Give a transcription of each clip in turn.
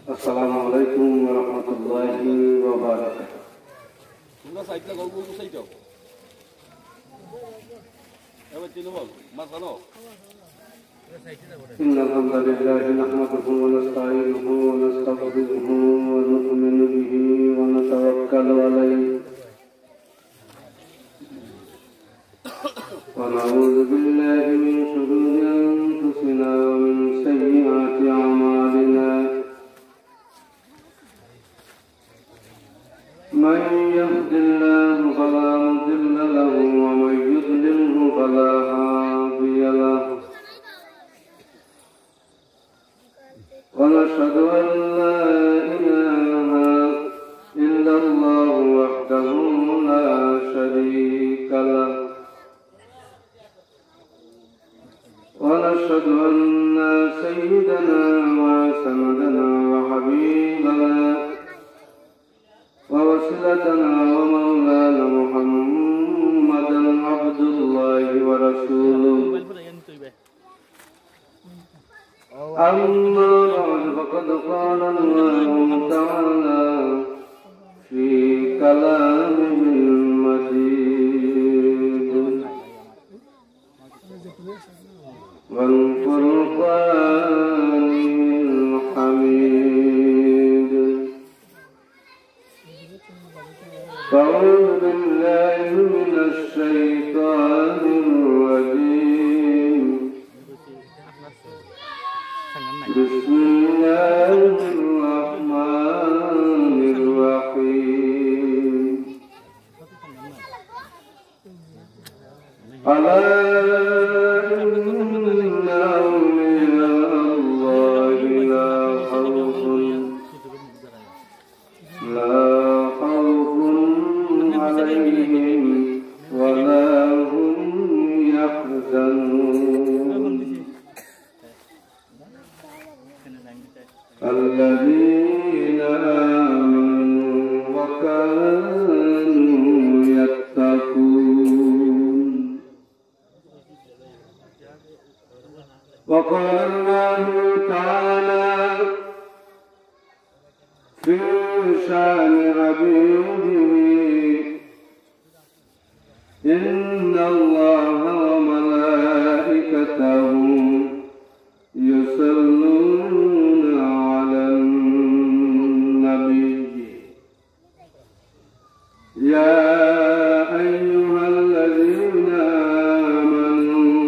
আসসালামু আলাইকুম ওয়া রাহমাতুল্লাহি ওয়া বারাকাতুহু। তোমরা সাইডটা গল্প কোথায় যাও? এবার চিনো বল মাসানো। إن الحمد لله نحمده ونستعينه ونستغفره ونؤمن به ونتوكل عليه ونعوذ بالله من شرور أنفسنا ومن سيئات أعمالنا من يهد الله فلا مضل له ومن يضلله فلا هادي له ونشهد أن لا إله إلا الله وحده لا شريك له ونشهد أن سيدنا وسندنا وحبيبنا ووسيلتنا ومولانا محمدا عبد الله ورسوله أما بعد فقد قال الله تعالى في كلامه المجيد والفرقان الحميد أعوذ بالله من الشيطان الرجيم بسم الله الرحمن الرحيم ألا إن أولياء الله لا خوف عليهم ولا هم يحزنون الذين آمنوا وكانوا يتقون وقال الله تعالى في شأن عبيده إن الله وملائكته يصلون على النبي يا أيها الذين آمنوا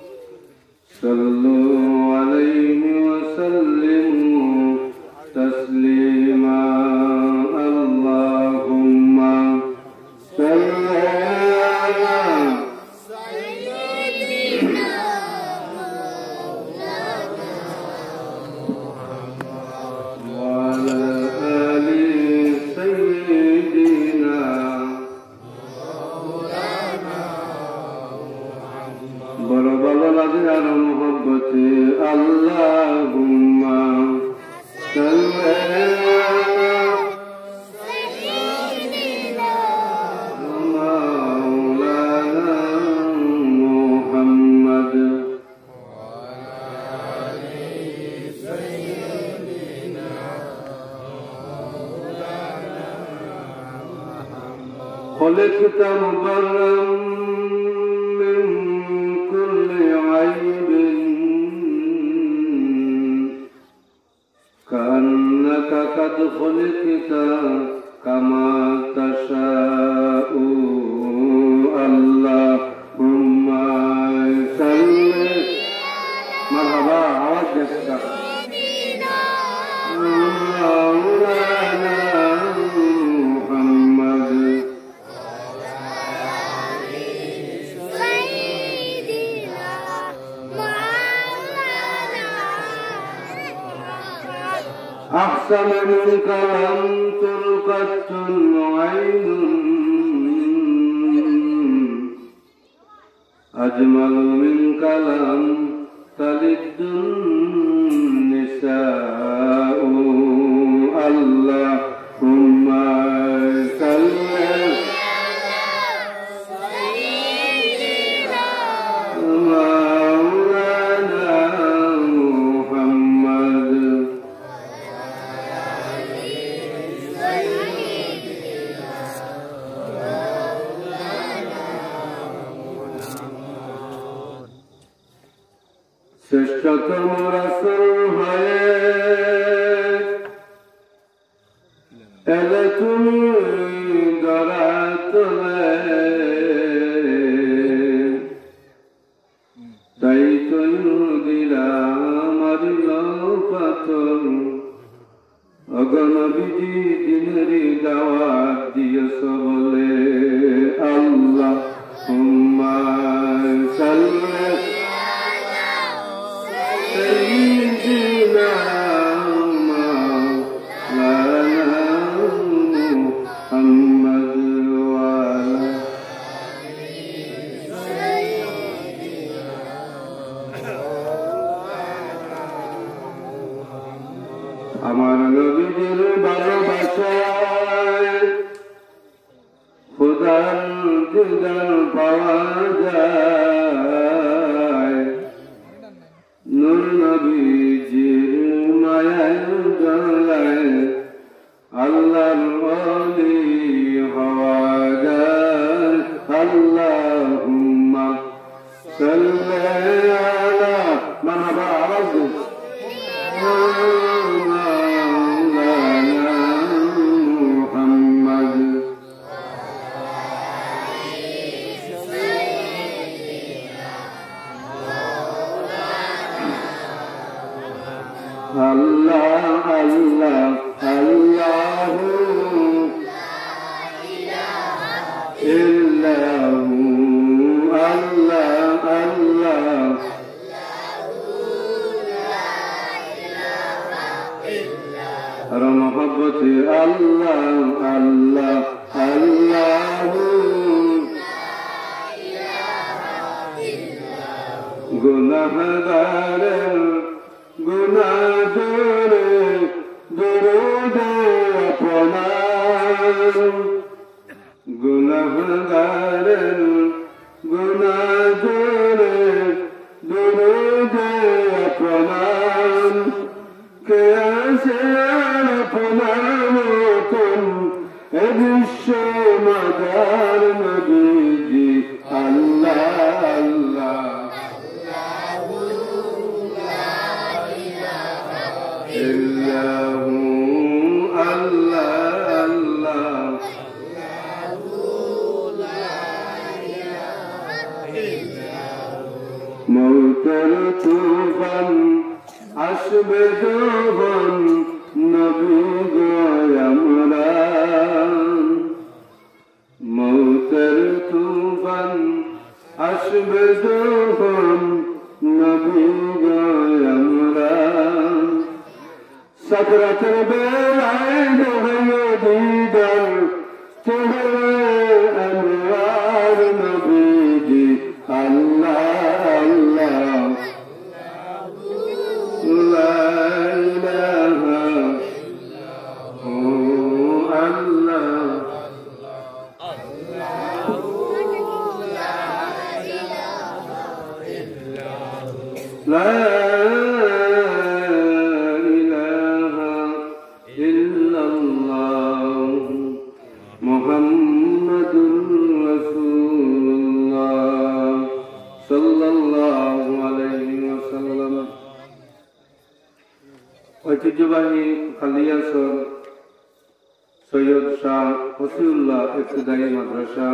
صلوا عليه وسلموا تسليما اللهم صل على سيدنا وعلى آل سيدنا بربل الأديان محبتي اللهم صل على سيدنا مولانا محمد خلقت مبرا من كل عيب كأنك قد خلقت كما تشاء اللهم صل مرحبا عوض جسد مولانا محمد أحسن منك لم تلقت عين أجمل منك لم تلد النساء اللهم صل مولانا محمد শ্রেষ্ঠতম রাসূল হয়ে এলে তুমি দরাতলে তাই তো দিলাম মারিল পাথর অগণবিধি দিনেরই দাওয়াত দিয়েছ বলে আল্লাহ হুম্মা সাল্লি সাইয়্যিদিনা মাওলানা মুহাম্মদ ওয়া আলা আমার নবীর ভালোবাসায় খোদার দিদার পাওয়া যায় নূর নবীজির মায়ায় দয়ায় আল্লাহর ওলি হওয়া যায় আল্লাহুম্মা সাল্লি আলা মারহাবা আওয়াজ Allah Allah Allahu illahu Allah Allah ara mohabbati Allah Allah Allahu gunahgaran গুনাহগারে দরুদে আপনার গুনাহগারে গুনাহগারে দরুদে আপনার কে আছে আপনার মতন এ বিশ্ব মাদার নবীজি আল্লাহ আল্লাহ illahu Allah Allah মৌতের তুফান আসবে যখন নবী গো আমরা মৌতের তুফান আসবে যখন নবী গো আমরা सकरातर बेलाए नहयो दीदार चेहरे अनवार नबीजी अल्लाह अल्लाह ला इलाहा ओ अल्लाह ला ঐতিহ্যবাহী খালিয়াসর সৈয়দ শাহ ওসিউল্লাহ ইবতিদায়ী মাদ্রাসা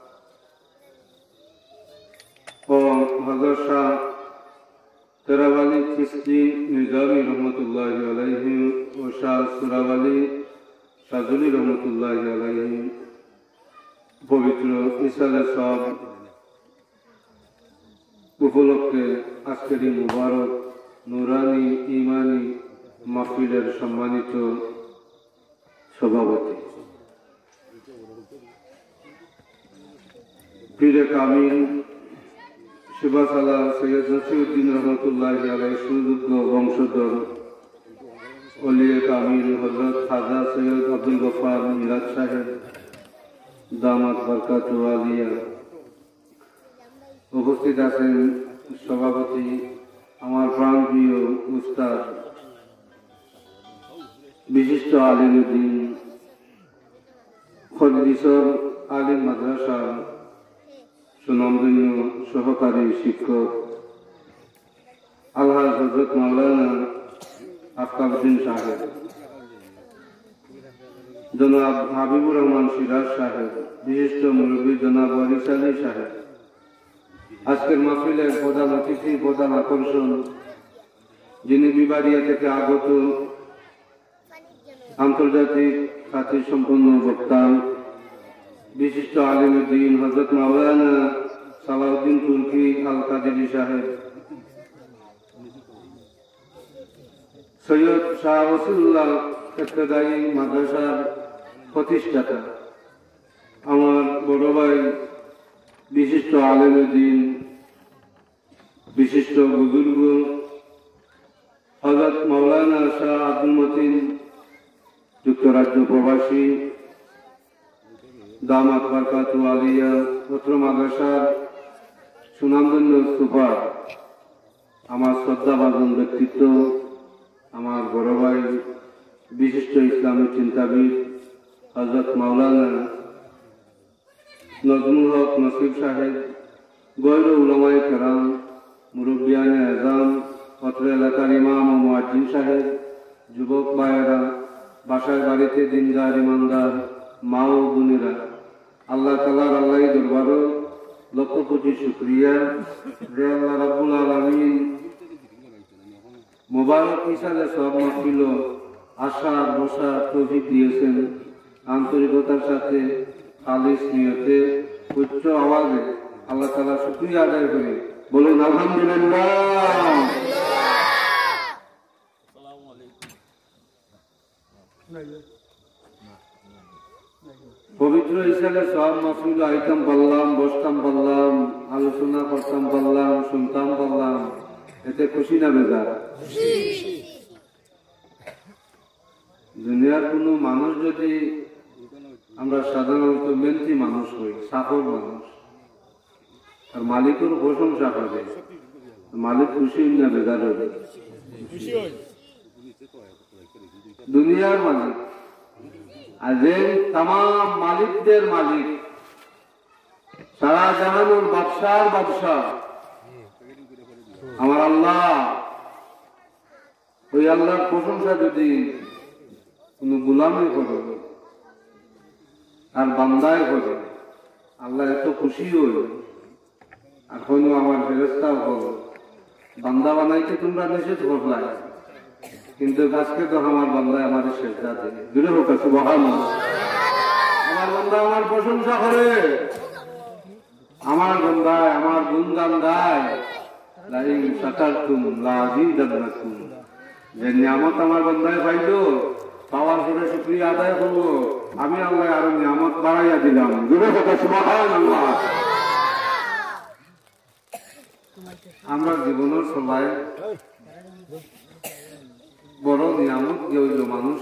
ও হযরত শাহ তেরাওয়ালী চিশতি নিজামী রহমতুল্লাহি আলাইহি ও শাহ সুরাওয়ালী সাজুলী রহমতুল্লাহি আলাইহি পবিত্র ইসালে সব উপলক্ষে আজকের এই মুবারক নুরানি ইমানি মাহফিলের সম্মানিত সভাপতি পীরে কামিল শিবাসালা সৈয়দ নসিউদ্দিন রহমতুল্লাহি আলাইহি সুযোগ্য বংশধর ওলিয়ে কামিল হযরত খাজা সৈয়দ আব্দুল গফফার মিরাজ সাহেব দামাত বরকাতু আলিয়া উপস্থিত আছেন সভাপতি আমার প্রাণপ্রিয় উস্তাদ বিশিষ্ট আলিমুদ্দিন খলিলিসর আলিম মাদ্রাসার সুনামধন্য সহকারী শিক্ষক আলহাজ হযরত মাওলানা আফতাবউদ্দিন সাহেব, জনাব হাবিবুর রহমান সিরাজ সাহেব, বিশিষ্ট মুরব্বী জনাব ওয়ারিস আলী সাহেব, আজকের মাহফিলের প্রধান অতিথি, প্রধান আকর্ষণ, যিনি বিবারিয়া থেকে আগত আন্তর্জাতিক খ্যাতি সম্পন্ন বক্তা, বিশিষ্ট আলিমে দ্বীন হযরত মাওলানা সালাউদ্দিন তুর্কি আল কাদেরী সাহেব, সৈয়দ শাহ ওসিউল্লাহ ইবতেদায়ী মাদ্রাসার প্রতিষ্ঠাতা, আমার বড় ভাই, বিশিষ্ট আলেমে দ্বীন, বিশিষ্ট বুজুর্গ হযরত মাওলানা শাহ আব্দুল মতিন, যুক্তরাজ্য প্রবাসী, দামাত বারকাতু আলিয়া পত্র মাদ্রাসার সুনামধন্য সুপার, আমার শ্রদ্ধাভাজন ব্যক্তিত্ব, আমার বড় ভাই, বিশিষ্ট ইসলামী চিন্তাবিদ হযরত মাওলানা নজমুল হক নসিব সাহেব, গৈর উলামায়ে কেরাম, মুরব্বিয়ানে আযম, অত্র এলাকার ইমাম ও মুয়াজ্জিন সাহেব, যুবক ভাইয়েরা, বাসায় বাড়িতে দিনদার ইমানদার মা ও বোনেরা, আল্লাহ তাআলার আল্লাহই দরবারে লক্ষ কোটি শুকরিয়া যে আল্লাহ রাব্বুল আলামিন মোবারক হিসাবে সব মাহফিল আসার বসার তৌফিক দিয়েছেন। আন্তরিকতার সাথে খালিস নিয়তে উচ্চ আওয়াজে আল্লাহ তাআলা শুকরিয়া আদায় করি, বলুন আলহামদুলিল্লাহ। পবিত্র হিসাবে সব মাহফিল আইতাম পারলাম, বসতাম পারলাম, আলোচনা করতাম পারলাম, শুনতাম পারলাম, এতে খুশি না বেজার? দুনিয়ার কোনো মানুষ যদি আমরা সাধারণত মেহনতি মানুষ হই, সাফর মানুষ, আর মালিকের প্রশংসা হবে, মালিক খুশি না বেজার হবে? দুনিয়ার মালিক আর যে তাম মালিকদের মালিক, সারা জাহানুর বাদশার বাদশাহ আমার আল্লাহ, ওই আল্লাহর প্রশংসা যদি কোন গোলামে করে আর বান্দায় করে, আল্লাহ এত খুশি হইল। এখনো আমার ফেরেশতা হল বান্দা বানাইতে তোমরা নিষেধ করলাই, কিন্তু আজকে তো আমার বান্দায় আমার সেজদা দেয়, দূরে হোক সুবহানাল্লাহ। আমার বান্দা আমার প্রশংসা করে, আমার বান্দায় আমার গুণগান গায়, লাইন শাকারতুম লাযীদান্নাকুম। যে নিয়ামত আমার বান্দায় পাইলো, পাওয়ার পরে শুকরিয়া আদায় করবো, আমি আল্লাহ আরো নিয়ামত বাড়াইয়া দিলাম, দূরে হোক সুবহানাল্লাহ। আমরা জীবনের সবাই বড় নিয়ামত হইল মানুষ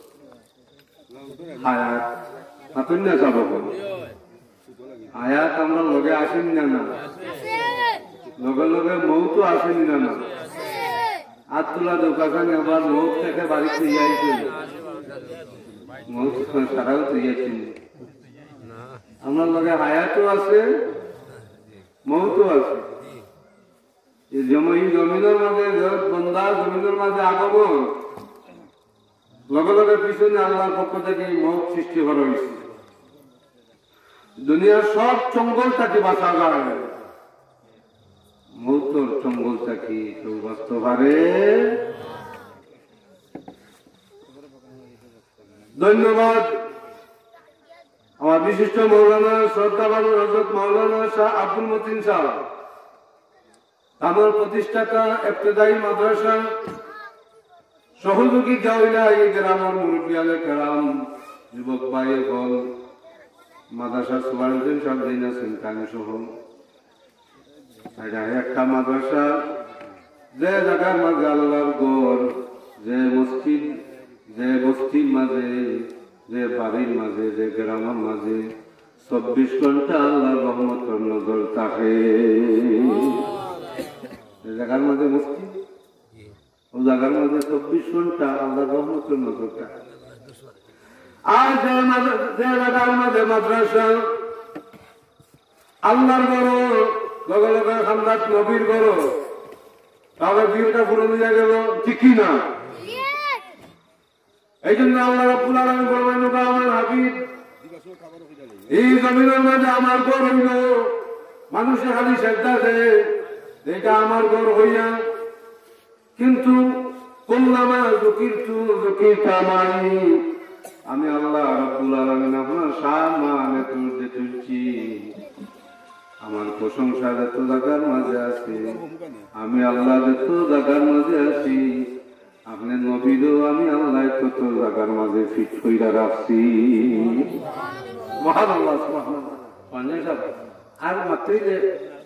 হায়াত, আপনি না যাব হায়াত আমরা লগে আসেনি না, লগে লগে মৌতো আসেনি না, হাত তোলা দোকান আবার মৌত থেকে বাড়িতে যাইছে, মৌত সারাও যাইছেন, আমরা লগে হায়াতও আছে, মৌতো আছে। জমিনের মাঝে বন্দা, জমিনের মাঝে আগমন, লগে লগে পিছনে আল্লাহর পক্ষ থেকে মৌত সৃষ্টি করা হয়েছে। দুনিয়ার সব চঙ্গল থেকে বাঁচা যায়, মৌতর চঙ্গল থেকে কেউ বাঁচতে পারে? ধন্যবাদ আমার বিশিষ্ট মৌলানা শ্রদ্ধাবান হযরত মাওলানা শাহ আব্দুল মতিন সাহেব, আমার প্রতিষ্ঠাতা ইবতেদায়ী মাদ্রাসা, সহযোগী জাওইলা এই গ্রামের মুরব্বিয়ানে কেরাম, যুবক ভাই হল, মাদ্রাসার সুপারিনটেন্ডেন্ট সব দিন আছেন কানে সহ। এটা একটা মাদ্রাসা যে জায়গার মাঝে আল্লাহর ঘর, যে মসজিদ, যে বস্তির মাঝে, যে বাড়ির মাঝে, যে গ্রামের মাঝে 24 ঘন্টা আল্লাহর রহমতের নজর থাকে। জায়গার মাঝে মসজিদ, ও জায়গার মাঝে 24 ঘন্টা আল্লাহর রহমতের নজর থাকে। আর যে জায়গার মাঝে মাদ্রাসা, আল্লাহর বড়, লগে লগে খান্দাত নবীর বড়, তাহলে বিয়েটা পূরণ হয়ে গেল, ঠিক কি না? এই জন্য আল্লাহ রাব্বুল আলামিন ফরমাইল, আমার হাবিব এই জমিনের মাঝে আমার ঘর হইল, মানুষের খালি সেজদা দেয়, এটা আমার ঘর হইয়া, কিন্তু কুল্লামা যুকিরতু যুকিরতামানি, আমি আল্লাহ রাব্বুল আলামিন আপনার সম্মান এত তুলছি, আমার প্রশংসা যত জায়গার মাঝে আছে, আমি আল্লাহ যত জায়গার মাঝে আছি, আপনি নবীরও আমি আল্লাহ তত জায়গার মাঝে ফিট কইরা রাখছি। সুবহানাল্লাহ, সুবহানাল্লাহ। আর মাত্রই যে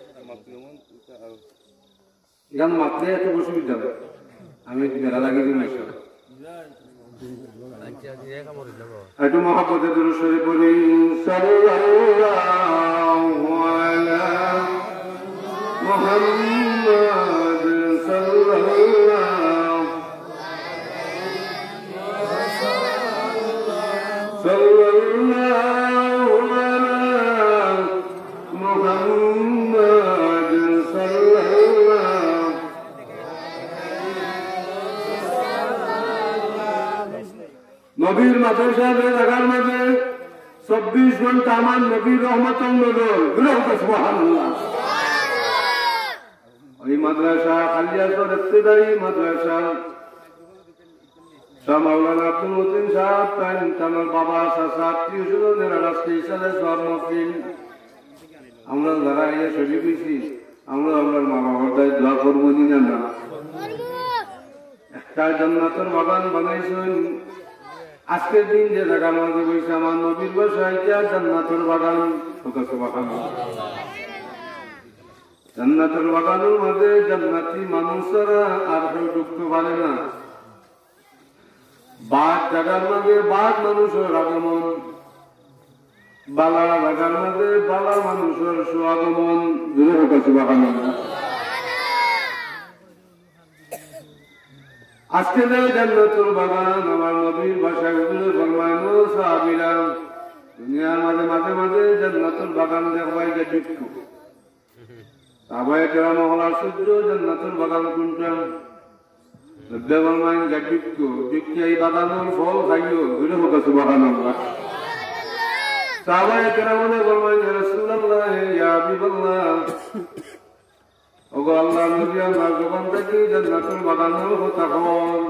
গান মাত্রে এত অসুবিধা, আমি বেড়া লাগিয়ে দিই মাইশ একটু মহাপদে দুরূদ শরীফ পড়ি। সাল্লাল্লাহু আলা মুহাম্মাদ সাল্লাল্লাহু আলা মুহাম্মাদ সাল্লাল্লাহু। নবীর মাদ্রাসা জায়গার মাঝে 24 ঘন্টা আমার নবীর রহমতুল নজর। সুবহানাল্লাহ। ওই মাদ্রাসা কালিয়াচর ইবতিদায়ী মাদ্রাসা, শাহ মাওলানা আব্দুল মতিন সাহেব তাই আমার বাবা চাচা আত্মীয় স্বজনেরা রাস্তায় সালে সব মসজিদ আমরা যারা এই শরীফ হয়েছি, আমরা আমার মা বাবার দায় দোয়া করবো না না। একটা জান্নাতের বাগান বানাইছেন, আজকের দিন যে জায়গার মাঝে বসে আমার নবীর বাসায় জান্নাতের বাগান। জান্নাতের বাগানের মাঝে জান্নাতি মানুষরা আর কেউ ঢুকতে পারে না। বাঘ জায়গার মাঝে বাঘ মানুষের আগমন, বালা জায়গার মাঝে বালা মানুষের সুআগমন। দূরে হোক সুবহানাল্লাহ। আজকে যে জান্নাতুল বাগান আমার নবীর ভাষায় হুজুরে ফরমায়, ও সাহাবীরা, দুনিয়ার মাঝে মাঝে মাঝে জান্নাতুল বাগান দেখবাই যে ঢুকতো। সাহাবায়ে কেরাম হলার সূত্র জান্নাতুল বাগান কোনটা? নবী ফরমায় যে ঢুকতো, ঢুকতে এই বাগানের ফল খাইও। দূরে হোক সুবহানাল্লাহ। সাহাবায়ে কেরাম ফরমায়, ইয়া রাসূলুল্লাহ, ইয়া হাবিবাল্লাহ, ওগো আল্লাহ নবী, আমার জবান থেকে জান্নাতুল বাগানের কথা কন।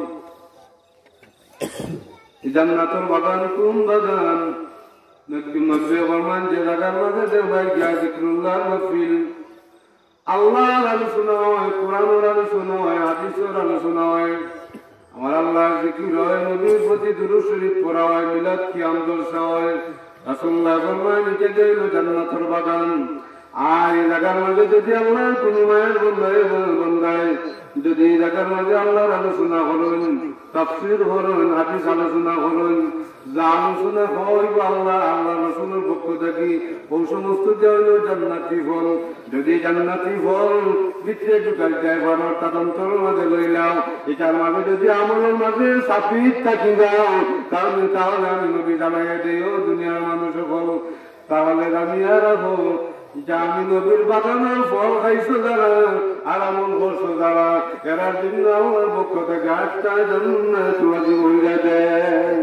জান্নাতুল বাগান কোন বাগান? নবী ফরমান, যে জায়গার মাঝে দেখবাই গিয়া যিকরুল্লাহ মাহফিল, আল্লাহর আলোচনা হয়, কোরআনের আলোচনা হয়, হাদিসের আলোচনা হয়, আমার আল্লাহর জিকির হয়, নবীর প্রতি দুরূদ শরীফ পড়া হয়, মিলাদ কিয়াম জলসা হয়। রাসূলুল্লাহ ফরমান, এটা গেল জান্নাতুল বাগান। আর এই জায়গার মাঝে যদি আল্লাহর কোন মায়ের বন্ধায় যদি এই জায়গার মাঝে আল্লাহর আলোচনা করেন, তাফসীর করেন, হাদিস আলোচনা করেন, যা আলোচনা হইব আল্লাহ আল্লাহ রাসূলের পক্ষ থেকে, ওই সমস্ত দেওয়া হইল জান্নাতি ফল। যদি জান্নাতি ফল ভিতরে ঢুকাই যায়, অর্থাৎ অন্তরের মাঝে লইলাম, এটার মাঝে যদি আমলের মাঝে সাফিত থাকি যাও, তাহলে আমি নবী জানাইয়া দিও দুনিয়ার মানুষ হল, তাহলে আমি আর হব যে আমি নবীর বাগানের ফল খাইছো যারা আর আমল করছো যারা, এরার জন্য আমার পক্ষ থেকে 8টা জান্নাত ওয়াজিব হইয়া দেয়।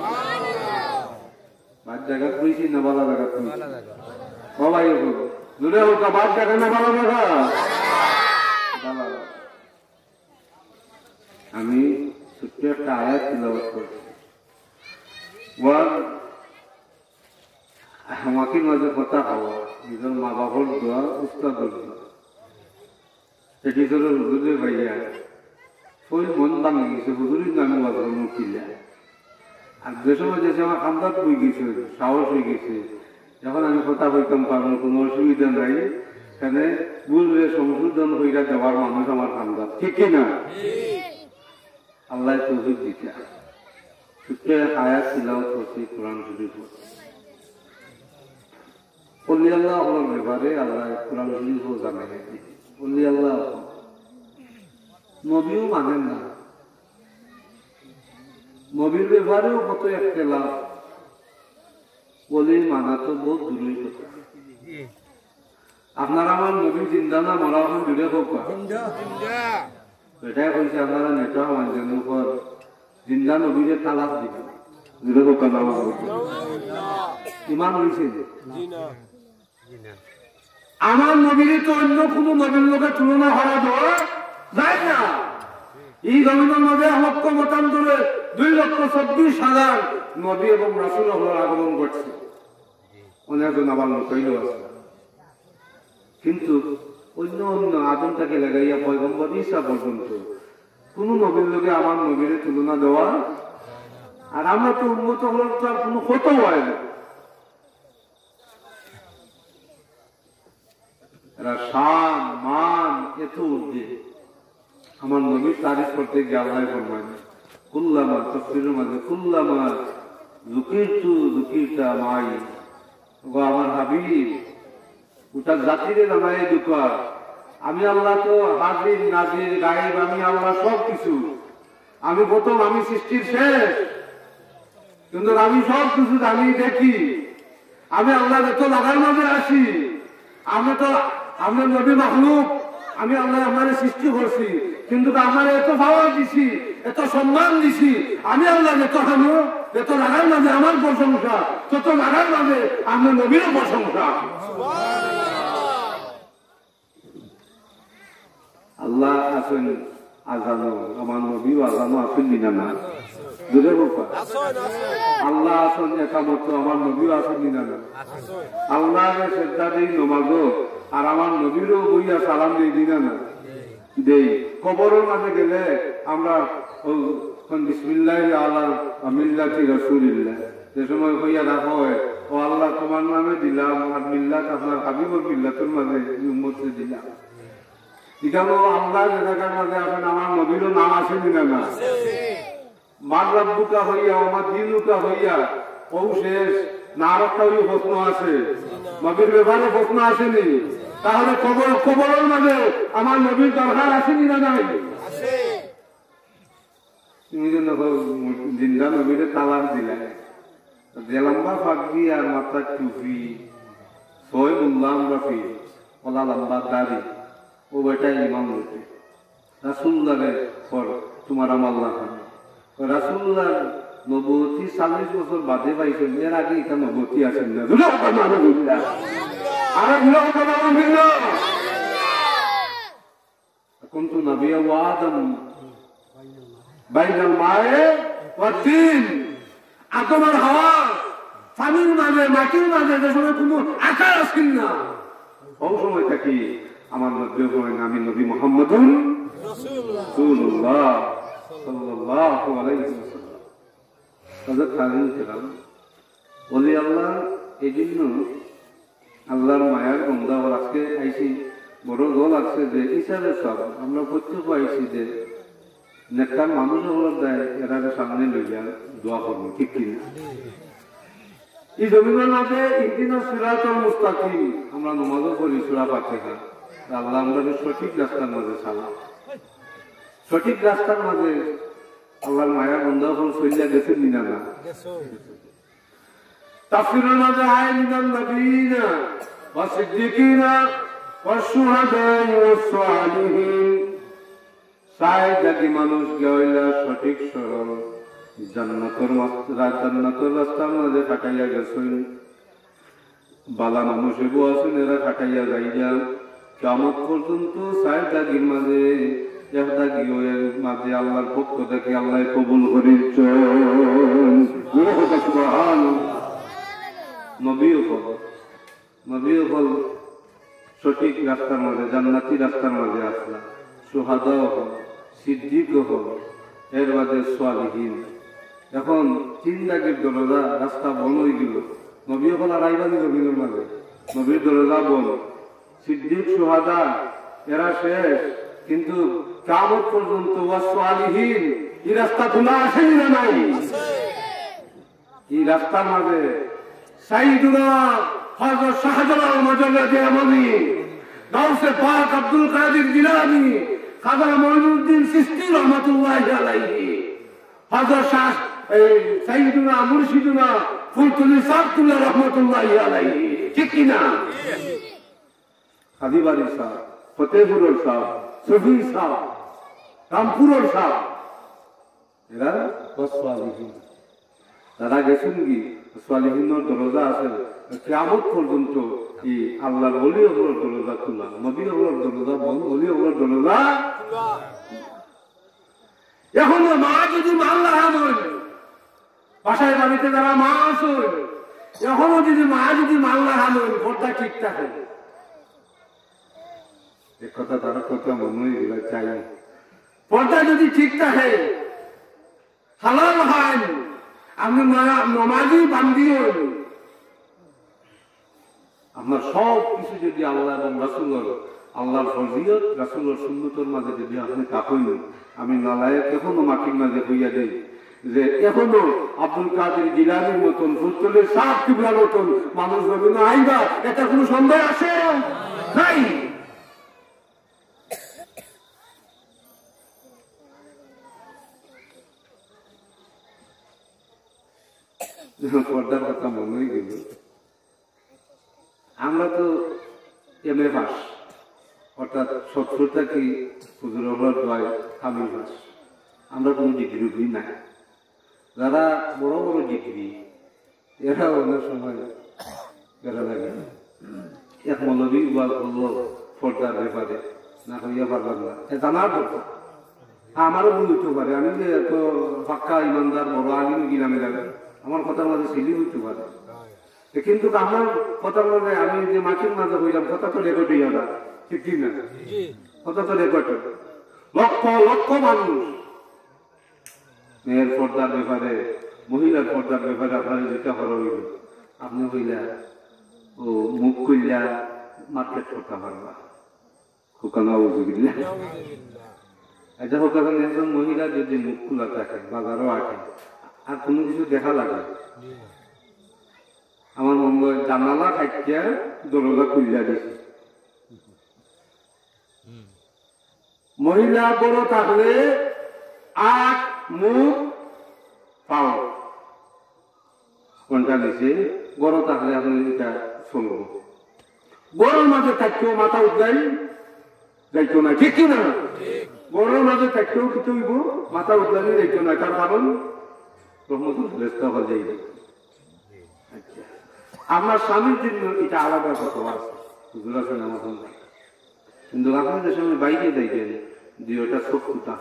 বাদ জায়গা কইছি না বালা জায়গা কইছি? সবাই দূরে হোক, বাদ জায়গা না বালা জায়গা? আমি ছোট্ট একটা আয়াত তিলাওয়াত করছি। আমাকে মাঝে কথা হওয়া নিজের মা বাবার দোয়া, উস্তাদের দোয়া, সেটি ধরো হুজুরে ভাইয়া ওই মন ভাঙে গেছে, হুজুরই নামে বাজার মুখিলা। আর যে সময় যে আমার খান্দাত বই গেছে, সাহস হয়ে গেছে, যখন আমি কথা বলতাম পারবো, কোনো অসুবিধা নাই, এখানে বুঝলে সংশোধন হইয়া দেওয়ার মানুষ আমার খান্দাত, ঠিক কিনা? আল্লাহ তৌফিক দিতে ছোট্ট আয়াত তিলাওয়াত করছি কোরআন শরীফ। অলি আল্লাহ হলার ব্যাপারে আল্লাহ কোরআন শরীফও জানাই। অলি আল্লাহ নবীও মানেন না, নবীর ব্যাপারেও কত একটা লাভ, অলি মানা তো বহুত দূরের কথা। আপনারা আমার নবী জিন্দা না মরা এখন জুড়ে হোক, এটাই কইছে আপনারা নেতা মানুষের উপর জিন্দা নবীরে তালাক দিবেন যেটা দোকান আমার ইমান হয়েছে যে আমার নবীর তো অন্য কোন নবীর লোকের তুলনা হওয়া দেওয়া যায় না। এই জমিনের মধ্যে লক্ষ মতান্তরে 2,24,000 নবী এবং রাসূল আগমন করছে, অনেকজন আবার নকইল আছে। কিন্তু অন্য অন্য আদমটাকে লাগাইয়া পয়গম্বর ঈসা পর্যন্ত কোন নবীর লোকে আমার নবীর তুলনা দেওয়া, আর আমরা তো উন্নত হলাম তো আর কোনো ক্ষত হয় না। এরা শান মান এত উর্ধে আমার নবীর তারিফ করতে গিয়ে আল্লাহ ফরমায় কুল্লামা তাফসীরের মাঝে কুল্লামা যুকিরতা মাই, ও আমার হাবিব ওটা জাতিরে জানাই দুকা আমি আল্লাহ তো হাজির নাজির গায়েব, আমি আল্লাহ সব কিছু, আমি প্রথম, আমি সৃষ্টির শেষ, কিন্তু আমি সব কিছু জানি দেখি, আমি আল্লাহ এত লাগার মাঝে আসি, আমরা নবী মাখলুক, আমি আল্লাহ আমার সৃষ্টি করছি, কিন্তু আমার এত পাওয়ার দিছি, এত সম্মান দিছি, আমি আল্লাহ যত হানো যত লাগার মাঝে আমার প্রশংসা, তত লাগার মাঝে আমরা নবীরও প্রশংসা। আল্লাহ আছেন আজানো, আমার নবীও আজানো আছেন নিনা না, বুঝে বলবা আল্লাহ আছেন একামত, আমার নবীও আছেন নিনা না। আল্লাহ শ্রদ্ধা দেই নমাজও, আর আমার নবীরও বইয়া সালাম দেই দিনা না দেই। কবরের মাঝে গেলে আমরা বিসমিল্লাহি আলা মিল্লাতি রাসূলিল্লাহ, যে সময় হইয়া রাখা হয় ও আল্লাহ তোমার নামে দিলাম, আর মিল্লাত আপনার হাবিবুর মিল্লাতের মাঝে উম্মতে দিলাম। এখানে আল্লাহ জায়গার মাঝে আছেন, আমার নবীরও নাম আছে কিনা না, মার রাব্বুকা হইয়া আমার দিনুকা হইয়া ও শেষ না, আর একটা প্রশ্ন আছে, নবীর ব্যাপারে প্রশ্ন আসেনি, তাহলে কবরের মাঝে আমার নবীর দরকার আসেনি না নাই? তুমি যে জিন্দা নবীরে তালাক দিলে, লম্বা ফাঁকি আর মাথার টুপি, ছয় মুল্লাম রাফি, ওলা লম্বা দাড়ি, ও বেটাই ইমাম হইতে রাসূলুল্লাহর পর তোমার আমার রাসূলুল্লাহ নবুয়তি 40 বছর বাদে পাইছেন, এর আগে এটা নবুয়তি আছেন না। কুনতু নবিয়্যা ওয়া আদম বাইনাল মায়ে ওয়াদ দ্বীন, আদম আর হাওয়া পানির মাঝে মাটির মাঝে যে সময় কোনো আকার আসেন না, ওই সময় থাকি আমার নবী বলেন আমি নবী মুহাম্মদুর রাসূলুল্লাহ সাল্লাল্লাহু আলাইহি ওয়াসাল্লাম। হযরত খালিদ ছিলেন ওলি আল্লাহ, এই জন্য আল্লাহর মায়ার বন্ধা হল। আজকে আইসি বড় দল আছে যে হিসাবে সব আমরা প্রত্যেক আইসি যে নেতার মানুষ হল দেয়, এরা সামনে লইয়া দোয়া করবো, ঠিক কিনা? এই জমিনের মাঝে ইহদিনা সিরাতাল মুস্তাকিম আমরা নামাজও পড়ি, সূরা ফাতিহা। আল্লাহ আমাদের সঠিক রাস্তার মাঝে চালাও, সঠিক রাস্তার মাঝে আল্লাহর মায়া বন্ধা হল চলিয়া গেছে নিনা না। তাফসীরের মাঝে আয় মিনান নবিয়িনা ওয়া সিদ্দিকিনা ওয়া শুহাদা ওয়া সালিহিন, সায় জাতি মানুষ গেইলা সঠিক সরল জান্নাতের রাস্তার মাঝে কাটাইয়া গেছেন। বালা মানুষ এবো আছেন, এরা কাটাইয়া যাইয়া কিয়ামত পর্যন্ত সায় দাগির মাঝে মাঝে আল্লাহর পক্ষ থেকে আল্লাহ কবুল করেছেন। নবীও হল সঠিক রাস্তার মাঝে, জান্নাতি রাস্তার মাঝে আসলা, সুহাদাও হল, সিদ্দিকও হল, এর মাঝে সালিহিন। এখন 3 দাগের দরজা রাস্তা বন্ধ হয়ে গেল, নবীও হল আর আইবানি নবীর মাঝে, নবীর দরজা বন্ধ, সিদ্দিক সুহাদা এরা শেষ, কিন্তু কিয়ামত পর্যন্ত ওয়াসসালিহিন এই রাস্তা খোলা আসেনি না নাই? এই রাস্তার মাঝে সাইয়্যিদুনা হযরত শাহজালাল মাজাররাজি আমনি, গাউসে পাক আব্দুল কাদের জিলানী, খাজা মঈনুদ্দিন চিশতি রাহমাতুল্লাহি আলাইহি, হযরত শাহ সাইয়্যিদুনা মুর্শিদুনা ফুলতুলি সাবতুল্লাহ রাহমাতুল্লাহি আলাইহি, ঠিক কি না? হাদিবাড়ি সাহেব, ফতেহপুরের সাহেব, শফি সাহেব, রামপুরের সাপ এরা সোয়ালিহীন তারা গেছেন কি সোয়ালিহীনের দরজা আছে কিয়ামত পর্যন্ত এই আল্লাহর ওলি হলোর দরজা খোলা নবী হলোর দরজা বন্ধ ওলি হলোর দরজা এখন মা যদি মাল্লা হয় বাসায় বাড়িতে যারা মা আছে এখনো যদি মা যদি মাল্লা হামেন পর্দা ঠিক থাকে এক কথা তারা কথা মনে চাই পর্দা যদি ঠিক থাকে হালাল হয় আমি নমাজি বান্দি হইল আপনার সব কিছু যদি আল্লাহ এবং রাসূলের আল্লাহর ফজিলত রাসূলের সুন্নতের মাঝে যদি আপনি কাপড় আমি নালায়েক এখনো মাটির মাঝে হইয়া দেই যে এখনো আব্দুল কাদের জিলানীর মতন ফুস্তলের সাত কিবলার মতন মানুষ হবে না আইবা এটা কোনো সন্দেহ আছে নাই পর্দার কথা মনে হয়ে গেল আমরা তো এমএ পাস অর্থাৎ 70টা কি হুজুর হয় কামিল পাস আমরা কোনো ডিগ্রি নাই যারা বড় বড় ডিগ্রি এরা অনেক সময় বেড়া লাগে এক মৌলবী ওয়াজ করলো পর্দার ব্যাপারে না হইয়া পারলাম না জানার দরকার আমারও ভুল হইতে পারে আমি যে এত পাক্কা ইমানদার বড় আলিম গিলামে যাবে আমার কথার মাঝে সিলি হইতে পারে কিন্তু আমার কথার মাঝে আমি যে মাটির মাঝে হইলাম কথা তো রেকর্ড হইয়া না ঠিক কি না কথা তো রেকর্ড লক্ষ লক্ষ মানুষ মেয়ের পর্দার ব্যাপারে মহিলার পর্দার ব্যাপারে আপনার যেটা হলো হইল আপনি হইলা ও মুখ কইলা মার্কেট করতে পারবা হুকানা বুঝিলা এটা হোকান একজন মহিলা যদি মুখ খোলা থাকে বাজারও আটে আর কোনো কিছু দেখা লাগে আমার মনে হয় জানালা খাইয়া দরজা খুলিয়া দিছে মহিলা বড় থাকলে আখ মুখ পাও কোনটা দিছে বড় থাকলে আপনি এটা শুনব বড়োর মাঝে থাকতেও মাথা উঠলাই যাইতো না ঠিক কিনা বড়োর মাঝে থাকতেও কিছু হইব মাথা উঠলানি যাইতো না তার কারণ আমার স্বামীর জন্য এটা আলাদা কথা আছে কিন্তু আপনাদের সঙ্গে বাইরে দেখবেন দুইটা চক্ষুতা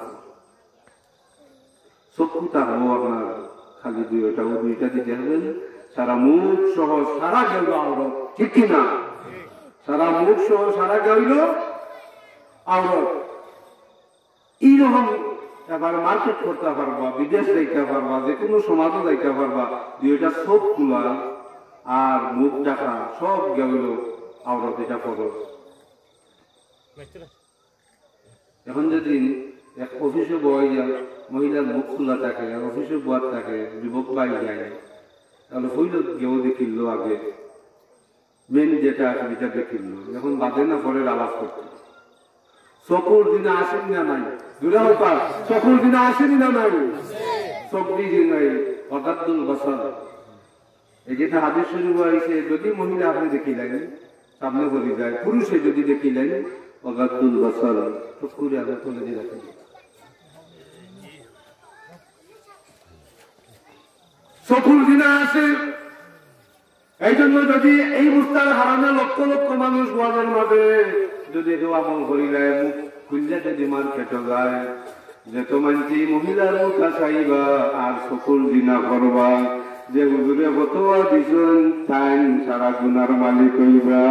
চক্ষুতা হবো আপনার খালি দুইটা ও দুইটা দিতে হবেন সারা মুখ সহ সারা গেল আওরত ঠিক কিনা সারা মুখ সহ সারা গেল আওরত এইরকম এবার মার্কেট করতে পারবা বিদেশ যাইতে পারবা যে কোনো সমাজও যাইতে পারবা দুইটা চোখ খোলা আর মুখ দেখা সব গেল আওরত এটা ফরজ এখন যদি এক অফিসে বয় যায় মহিলার মুখ খোলা থাকে আর অফিসে বয়ার থাকে যুবক পাই যায় তাহলে হইল কেউ দেখিল আগে মেন যেটা আছে সেটা দেখিল এখন বাদে না পরে আলাপ করতে চকুর দিনে আসেন না নাই দুরা উপার চকুর দিনে আসেনি না নাই চকরি দিন নাই অকাদ্দুল বছর এই যেটা হাদিস শরীফ হয়েছে যদি মহিলা আপনি দেখিলেন সামনে বলি যায় পুরুষে যদি দেখিলেন অগাদ্দুল বছর চকুরে আগে তুলে দিয়ে রাখেন চকুর দিনে আসে এই জন্য যদি এই মুস্তার হারামে লক্ষ লক্ষ মানুষ বাজার মাঝে যদি কেউ আমল করিলে মুখ খুললে যদি মার্কেটে যায় যে তোমান্তি মহিলার মুখ চাইবা আর চকুর দিনা করবা যে হুজুরে ফতোয়া দিছেন তাই সারা গুনার মালিক হইবা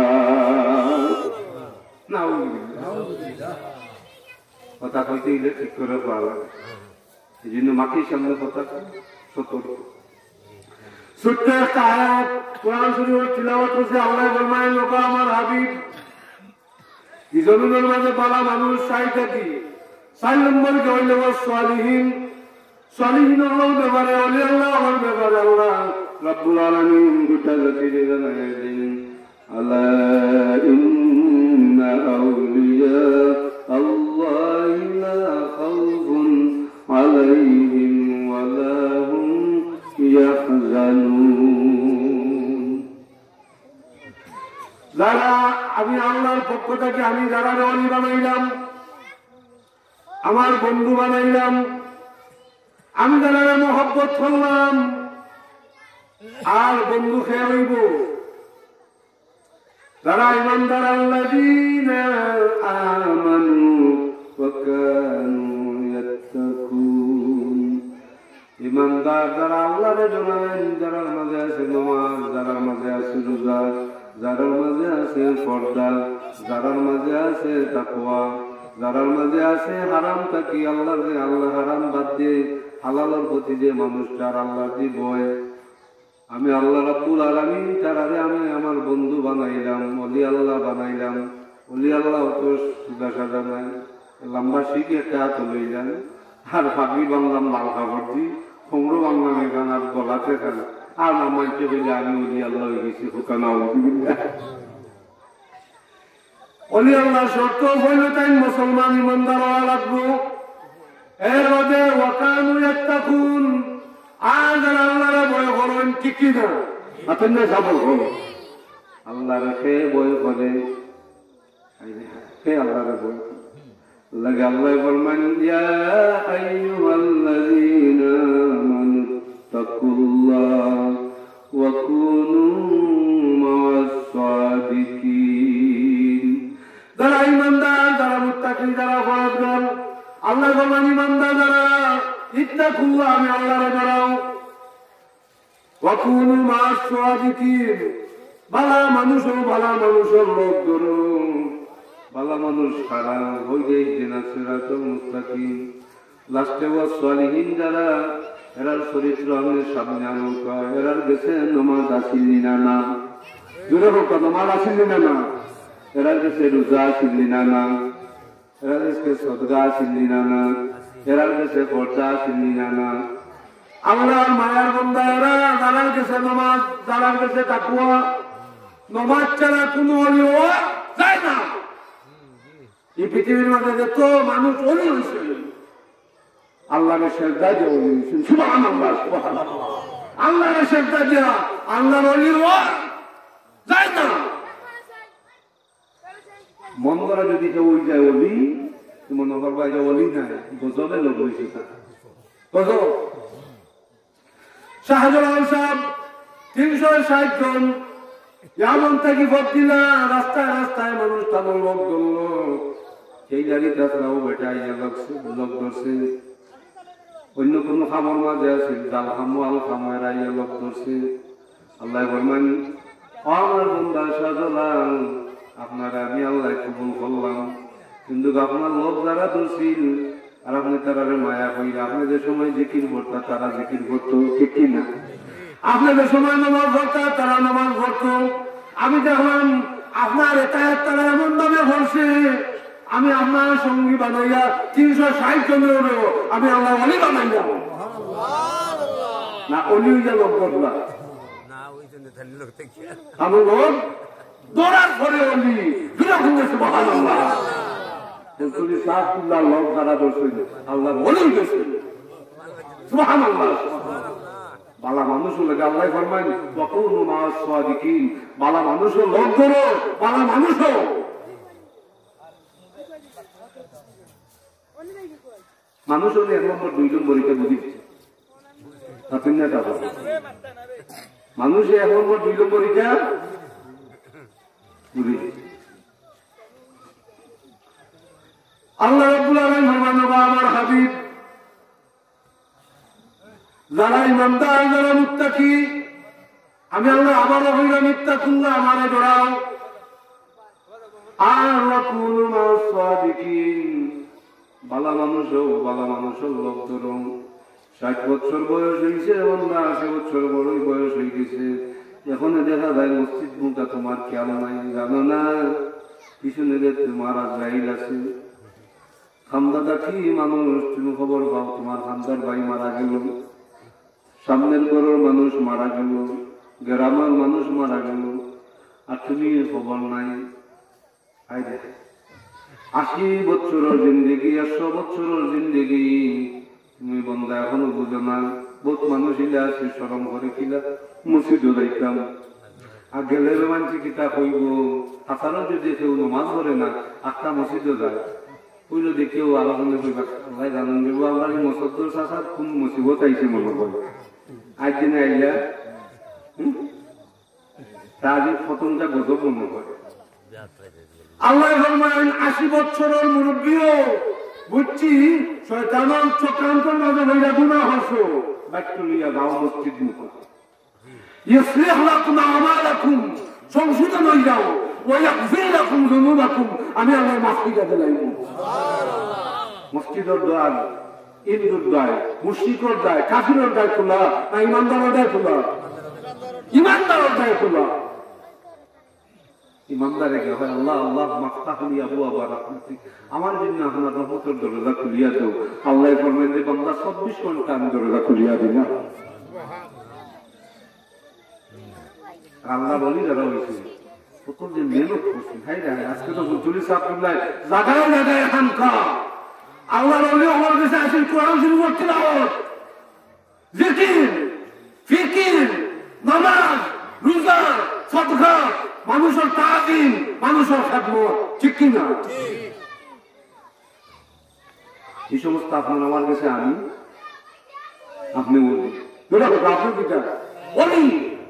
না কথা কইতে গেলে ঠিক করে পাওয়া লাগে এই জন্য মাটির সামনে কথা সতর্ক ছোট্ট একটা আয়াত কোরআন শরীফের তিলাওয়াত করছে আল্লাহ ফরমায় লোক আমার হাবিব এই জমিনের মাঝে বালা মানুষ চাইতে কি 4 নম্বর হইল সালিহিন সালিহিন হওয়ার ব্যাপারে ওলি আল্লাহর ব্যাপারে আল্লাহ রাব্বুল আলামিন গোটা জাতির জানায় দিন আলা ইন্না আউলিয়া আল্লাহি লা খাউফুন আলাইহিম ওয়া লা হুম ইয়াহজানুন যারা আমি আল্লাহর পক্ষ থেকে আমি যারা ওলি বানাইলাম আমার বন্ধু বানাইলাম, আমি যারা মহব্বত করলাম, আর বন্ধু খেয়ে হইব যারা ইমানদার আল্লাযীনা আমানু ওয়া কানু ইয়াত্তাকুন। ইমানদার যারা আল্লাহরে ডরায়, যারা মাঝে আছে নামাজ, যারা মাঝে আছে রোজা, যারা মাঝে আছে পর্দা, যারা মাঝে আছে তাকওয়া, যারা মাঝে আছে হারাম থাকি আল্লাহ হারাম বাদ দিয়ে হালালের প্রতি যে মানুষটার আল্লাহ দি ভয়, আমি আল্লাহ রাব্বুল আলামিন তারারে আমি আমার বন্ধু বানাইলাম, ওলি আল্লাহ বানাইলাম। ওলি আল্লাহ তো সুদা সাজা নাই, লম্বা শিখে একটা হাত লইলাম, আর ফাঁকি বাংলাম লাল খাবার দি, খমরো বাংলাম এখান আর গলাতে খান, আর নামাইতে বলে আমি ওলি আল্লাহ হয়ে গেছি হুকানা। ওলি আল্লাহ শর্ত হইল তাই মুসলমান ইমানদার হওয়া লাগবো। এর মধ্যে ওয়াকানু ইয়াত্তাকুন, আর যারা আল্লাহরে ভয় করেন ঠিক কিনা আপনি না সফল হল। আল্লাহরে সে ভয় করে, সে আল্লাহরে ভয় লাগে। আল্লাহ বলবেন ইয়া আইয়ুহাল্লাযীনা আমানু তাকুল্লাহ ওয়া কুনু মা'আস সাদিকিন। যারা ইমানদার, যারা মুত্তাকি, যারা পরহেজগার, আল্লাহ বলবেন ইমানদার যারা ইত্তাকুল্লাহ, আমি আল্লাহরে ডরাও, ওয়া কুনু মা'আস সাদিকিন, ভালো মানুষ ও ভালো মানুষের লোক ধরো, ভালো মানুষ খারা হয়ে গেছে না সিরাতুল মুস্তাকিম। লাস্টে ওয়া সালিহিন যারা, এরার চরিত্র আমাদের সামনে আনো, এরার গেছে নামাজ আসিলি না না, জোরে হোক নামাজ আসিলি না না, এরার গেছে রোজা আসিলি না না, এরার গেছে সদকা আসিলি না না, এরার গেছে পর্দা আসিলি না না। আল্লাহর মায়ার বান্দা এরা, যারা গেছে নামাজ, যারা গেছে তাকওয়া, নামাজ ছাড়া কোনো অলি হওয়া যায় না। এই পৃথিবীর মধ্যে যত মানুষ অলি হয়েছে, আল্লাহর সেজদা দিয়ে অলি হয়েছে, সুবহানাল্লাহ সুবহানাল্লাহ। আল্লাহর সেজদা দিয়ে আল্লাহর অলি হওয়া যায় না। মন করা যদি কেউ ওই যায় অলি, মনে করবা যে অলি নাই, গজবে লোক হয়েছে। গজব শাহজালাল সাহেব 360 জন এমন থেকে ভর্তি না, রাস্তায় রাস্তায় মানুষ তাদের লোক ধরল, সেই গাড়ি তাছাড়াও বেটা ইয়া লোক ধরছে। অন্য কোনো খামর মাঝে আছে, জাল খামো আল খামো এরা ইয়া লোক ধরছে। আল্লাহ বলবেন আমার বন্দা শাহজালাল, আপনারা আমি আল্লাহ কবুল করলাম, কিন্তু আপনার লোক যারা ধরছিল আর আপনি তারারে মায়া কইরা, আপনি যে সময় জিকির করতা তারা জিকির করতো, ঠিক কিনা? আপনি যে সময় নামাজ পড়তা তারা নামাজ পড়তো। আমি দেখলাম আপনার এটা তারা এমন ভাবে ভরছে, আমি আপনার সঙ্গী বানাইয়া 360 জনের আমি আল্লাহ অলি বানাই যাবো না, অলি হইয়া লোক করলাম আমার লোক দৌড়ার পরে অলি সুবহানাল্লাহ। লোক যারা ধরছিল আল্লাহ অলি গেছিল, সুবহানাল্লাহ। বালা মানুষ লাগে আল্লাহ ফরমান ওয়া কুনু মা'আস সাদিকিন, বালা মানুষ লোক ধরো, বালা মানুষ মানুষ হলে 1 নম্বর 2 নম্বরটা বুঝিছে আপনি না তা মানুষ 1 নম্বর 2 নম্বরটা বুঝিছে। আল্লাহ রাব্বুল আলামিন ফরমান আমার হাবিব যারা ইমানদার, যারা মুত্তাকি, আমি আল্লাহ আবারও হইলাম ইত্তাকুল্লাহ, আমারে ডরাও, আর ওয়া কুনু মা'আস সাদিকিন, ভালো মানুষও লোক ধরো। 60 বছর বয়স হয়েছে, 80 বছর বয়স হয়ে গেছে, এখন দেখা যায় মসজিদ মুখটা তোমার খেয়াল নাই, জানো না পিছনে যে তোমার আজরাইল আছে। খামদাদা কি মানুষ, তুমি খবর পাও তোমার খামদার ভাই মারা গেল, সামনের ঘরের মানুষ মারা গেল, গ্রামের মানুষ মারা গেল, আর তুমি খবর নাই। 80 বছরের জিন্দগি, 100 বছরের জিন্দগি তুমি বন্ধা এখনো বুঝো না। বহুত মানুষ ইলা আছে শরম করে কিলা মসজিদও যাইতাম, আর গেলে মানুষ কিতা কইব, হাসানো যদি কেউ নমাজ পড়ে না, 8টা মসজিদও যায়, কইলো যে কেউ আলোচনা করবে আল্লাহ জানেন দেবো আল্লাহ মসদ্দর চাষার কোন মুসিবত আইসে মনে করে আজ দিনে আইলা তার প্রথমটা গজব মনে করে আল্লাহ ফরমান 80 বছরের মুরব্বীও বুঝছি শয়তানের চক্রান্তের মাঝে হইয়া গুনাহ হইছো বাক্যলিয়া গাও মসজিদ মুখ ইসলিহ লাকুম আমালাকুম সংশোধন হয়ে যাও ওয়াগফির লাকুম যুনুবাকুম আমি আল্লাহ মাফ করে দিলাম সুবহানাল্লাহ মসজিদের দ্বার ইন্দুর দ্বার মুশরিকের দ্বার কাফিরের দ্বার খোলা না ইমানদারের দ্বার খোলা ইমানদারের দ্বার খোলা ইমানদারে কে হয় আল্লাহ আল্লাহ মাফতাহ লি আবওয়াবা রাহমাতিক আমার জন্য আপনার রহমতের দরজা খুলিয়া দাও আল্লাহ ফরমান যে বান্দা 24 ঘন্টা আমি দরজা খুলিয়া দিই না আল্লাহ বলি যারা হইছে কতদিন মেহনত করছি ভাই রে আজকে তো বুঝলি সাবুল্লাহ জায়গায় জায়গায় খানকা আল্লাহ বলি আমার কাছে আসেন কোরআন শরীফ তিলাওয়াত জিকির ফিকির নামাজ রোজা সাদকা মানুষের তাজিম মানুষের খেদমত ঠিক কি না এই সমস্ত আপনার আমার কাছে আমি আপনি বলি দুটা কথা আপনি কিটা বলি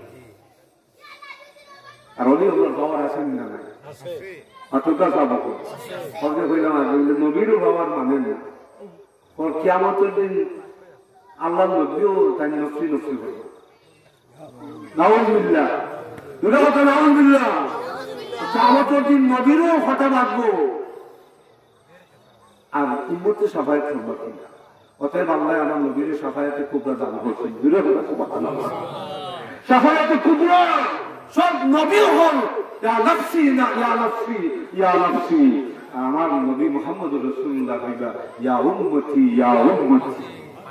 আর অলি আপনার বাবার আছেন না অতটা চাবো সবকে কইলাম নবীরও বাবার মানে না ওর কিয়ামতের দিন আল্লাহ নবীও তাই নফসি নফসি হইল নাউযুবিল্লাহ দুটা কথা নাউযুবিল্লাহ কিয়ামতের দিন নবীরও কথা রাখবো আর উম্মতে সাফায়াত করবো কিনা অতএব আল্লাহ আমার নবীর সাফায়াতে কুবরা দান করছে দুটা কথা সুবহানাল্লাহ সাফায়াতে কুবরা সব নবী হল ইয়া নফসি না ইয়া নফসি ইয়া নফসি আমার নবী মুহাম্মদুর রাসূলুল্লাহ হইবা ইয়া উম্মতি ইয়া উম্মতি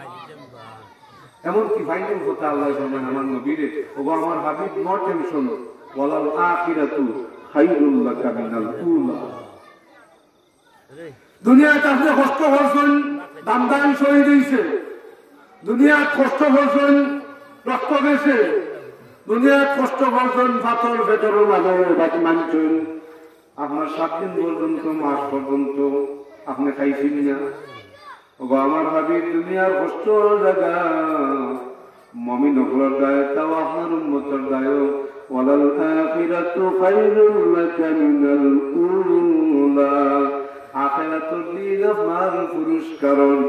এমন কি ফাইনাল কথা আল্লাহ ফরমান আমার নবীরে ওগো আমার হাবিব নো টেনশন ওয়ালাল আখিরাতু খায়রুল লাকা মিনাল উলা দুনিয়াতে আপনি কষ্ট করছেন দাম শহীদ হইছে দুনিয়ার কষ্ট করছেন রক্ত গেছে দুনিয়ার কষ্ট করছেন পাথর ভেতরের মাঝে বাকি মানছেন আপনার 7 দিন পর্যন্ত মাস পর্যন্ত আপনি খাইছেন না ওগো আমার হাবিব দুনিয়ার কষ্ট জায়গা মুমিন হওয়ার দায় তাও আপনার উম্মতের দায় ওয়ালাল আখিরাতু খায়রুল লাকা মিনাল উলা আখিরাতুর দিন আপনার পুরস্কারের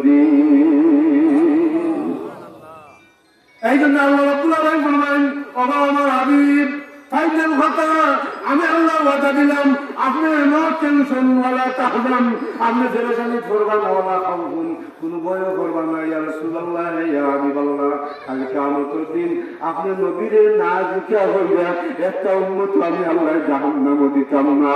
দিন এই জন্য আল্লাহ রাব্বুল আলামিন ফরমান ওগো আমার হাবিব ফাইনাল কথা আমি আল্লাহ ওয়াদা দিলাম আপনি নো টেনশন ওয়ালা তাহজান আপনি পেরেশানি করবেন না ওয়ালা খাউফুন কোন ভয় করবেন না ইয়া রাসূলুল্লাহ ইয়া হাবিবাল্লাহ কাল কিয়ামতের দিন আপনি নবীরে না জিকির হইবা একটা উম্মত আমি আল্লাহ জাহান্নামে দিতাম না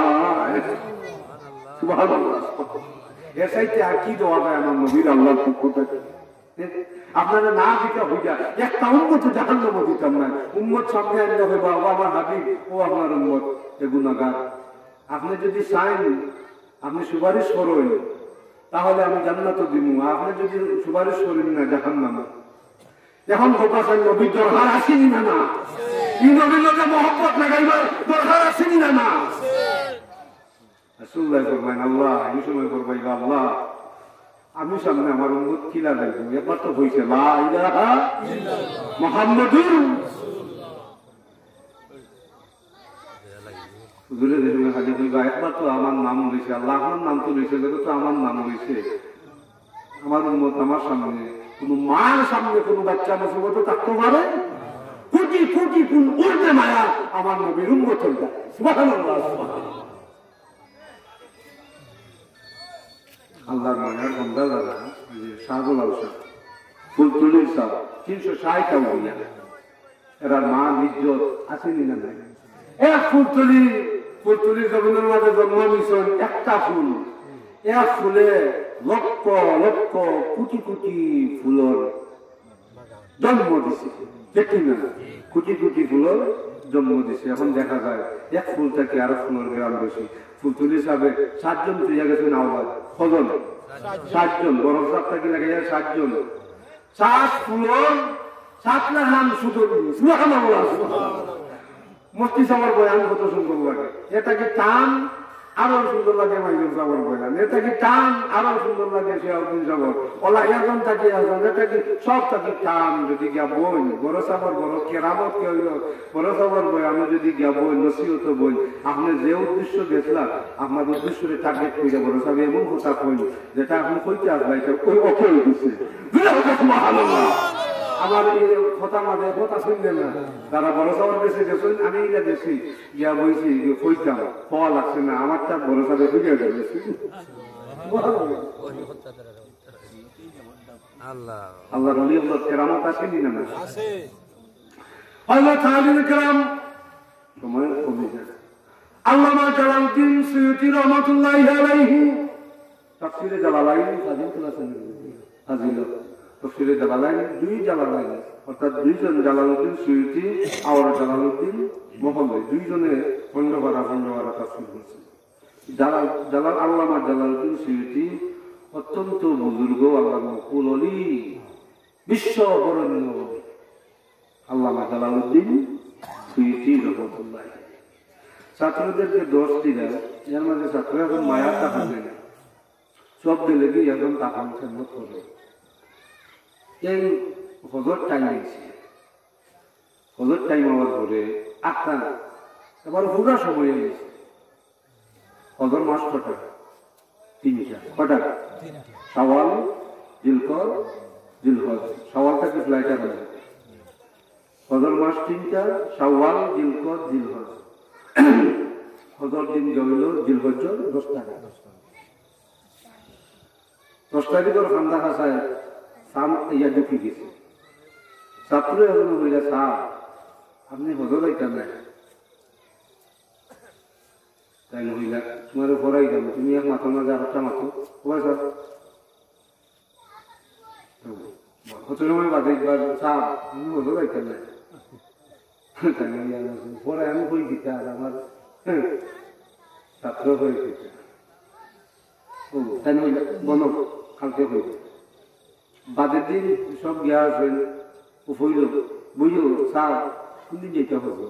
সুবহানাল্লাহ এসাইতে আর কি দোয়া দেয় আমার নবীর আল্লাহর পক্ষ থেকে আপনারা না দিতে হইয়া একটা উম্মত জাহান্নামে দিতাম না উম্মত সামনে আনলে হইবা ও আমার হাবিব ও আমার উম্মত এ গুনাহগার আপনি যদি চান আপনি সুপারিশ করেন তাহলে আমি জান্নাতে দিব আপনি যদি সুপারিশ করেন না জাহান্নামে এখন কথা চাই নবীর দরকার আসেনি না না এই নবীর লগে মহব্বত লাগাইবার দরকার আসেনি না না রাসূলুল্লাহ ফরমান আল্লাহ এই সময় ফরমাইবা আল্লাহ আমি সামনে আমার উম্মত কিলা লাগবে একবার তো হইছে লা ইলাহা ইল্লাল্লাহ মুহাম্মাদুর হুজুরে দেখুন হাদিস কইবা একবার তো আমার নাম লইছে আল্লাহর নাম তো লইছে তো আমার নাম লইছে আমার উম্মত আমার সামনে কোন মার সামনে কোন বাচ্চা মুসিবত থাকতে পারে কোটি কোটি কোন উর্দে মায়া আমার নবীর উম্মত হইবা সুবহানাল্লাহ সুবহানাল্লাহ আল্লাহর মায়ার বান্দা যারা শাহগুল আলসাহ ফুলতুলির সাহ 360 টাকা এরা মান ইজ্জত আসেনি না নাই এক ফুলতুলির জমিনের মাঝে জন্ম নিছেন একটা ফুল এক ফুলে লক্ষ লক্ষ কোটি কোটি ফুলের জন্ম দিছে দেখি না কোটি কোটি ফুলের জন্ম দিছে এখন দেখা যায় এক ফুল থেকে আরো ফুলের গ্রাম বেশি ফুলতুলি সাহেব 7 জন তুই গেছেন আওয়াজ কজন 7 জন বরফ সাপ থেকে লেগে যায় 7 জন 7 ফুলের 7 লাখ নাম শুধু সুবহানাল্লাহ সুবহানাল্লাহ মুফতি সাহেবের বয়ান কত সুন্দর লাগে এটাকে টান আরো সুন্দর লাগে মাইজুল সাবর বইলা এটা কি টান আরো সুন্দর লাগে শিয়াউদ্দিন সাবর ওলা এখন থাকি আসন এটা কি সব থাকি টান যদি গিয়া বই বড় সাবর বড় কেরামত কে হইল বড় সাবর বই আমি যদি গিয়া বই নসিহত বই আপনি যে উদ্দেশ্য গেছিলাম আপনার উদ্দেশ্যে টার্গেট করে বড় সাহেব এমন কথা কইল যেটা আপনি কইতে আসবে এটা ওই ওকে দিচ্ছে সুবহানাল্লাহ আমার এই কথা মাঝে কথা শুনলেন না তারা বড় সাহেব দেশে গেছেন আমি এটা দেশি গিয়া বইছি কইতাম পাওয়া লাগছে না আমারটা বড় সাহেব খুঁজে যাবে আল্লাহ আল্লাহ রলি আল্লাহ কেরামত আসেনি না আছে আল্লাহ তাআলা কেরাম সময় কমে যায় আল্লামা জালালউদ্দিন সুয়ুতী রাহমাতুল্লাহি আলাইহি তাফসীরে জালালাইন ফাজিল করেছেন ফাজিল তাফসীরে জালালাইন দুই জালালাইন অর্থাৎ দুইজন জালালউদ্দিন সুয়ুতী আর জালালউদ্দিন মোহাম্মদ দুইজনে খণ্ডবারা তাফসীর করেছেন জালাল আল্লামা জালালউদ্দিন সুয়ুতী অত্যন্ত বুজুর্গ আল্লামা কুললি বিশ্ব বরণ্য আল্লামা জালালউদ্দিন সুয়ুতী রাহমাতুল্লাহি ছাত্রদেরকে দোষ দিলে এর মাঝে ছাত্র এখন মায়া টাকা দেয় না সব দিলে কি এখন টাকা খেদমত করে এই হজর টাইম আছে হজর টাইম হওয়ার পরে 8টা এবার পুরা সময় গেছে হজর মাস কটা 3টা কটা শাওয়াল জিলকদ জিলহজ শাওয়ালটা কি ফ্লাইটা হবে হজর মাস 3টা শাওয়াল জিলকদ জিলহজ হজর দিন জমিল জিলহজ্জর 10 টাকা 10 টাকা তোর খান্দা খাসায় সাম ইয়া ঢুকি গেছে ছাত্র এখন হইলা সাহ আপনি হজর আইতাম না তাই হইলা তোমার পড়াই যাবো তুমি এক মাথা মাঝে আরেকটা মাথো কবে স্যার কত সময় বাদে সাহ আমি হজর আইতাম না পরে আমি হয়ে দিতে আর আমার ছাত্র হয়ে দিতে তাই বলো কালকে হইব বাদের দিন সব গ্যাস হইল হইল বুঝলো স্যার কোনদিন যেতে হবে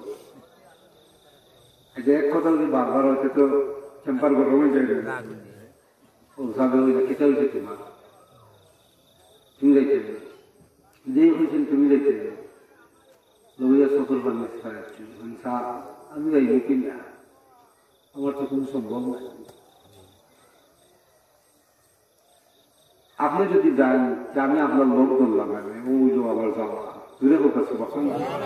এক কথা যদি বারবার হয়েছে তো টেম্পার গরম হয়ে যাবে ও সাবে হইলে কেটে হয়েছে তোমার তুমি যাইতে যেই হয়েছেন তুমি যাইতে লইয়া চকুর বানিয়ে খাওয়াচ্ছি আমি যাইব কিনা আমার তো কোনো সম্ভব নাই আপনি যদি যান যে আমি আপনার লোক ধরলাম ওই যে আবার যাওয়া দূরে কাছে বসান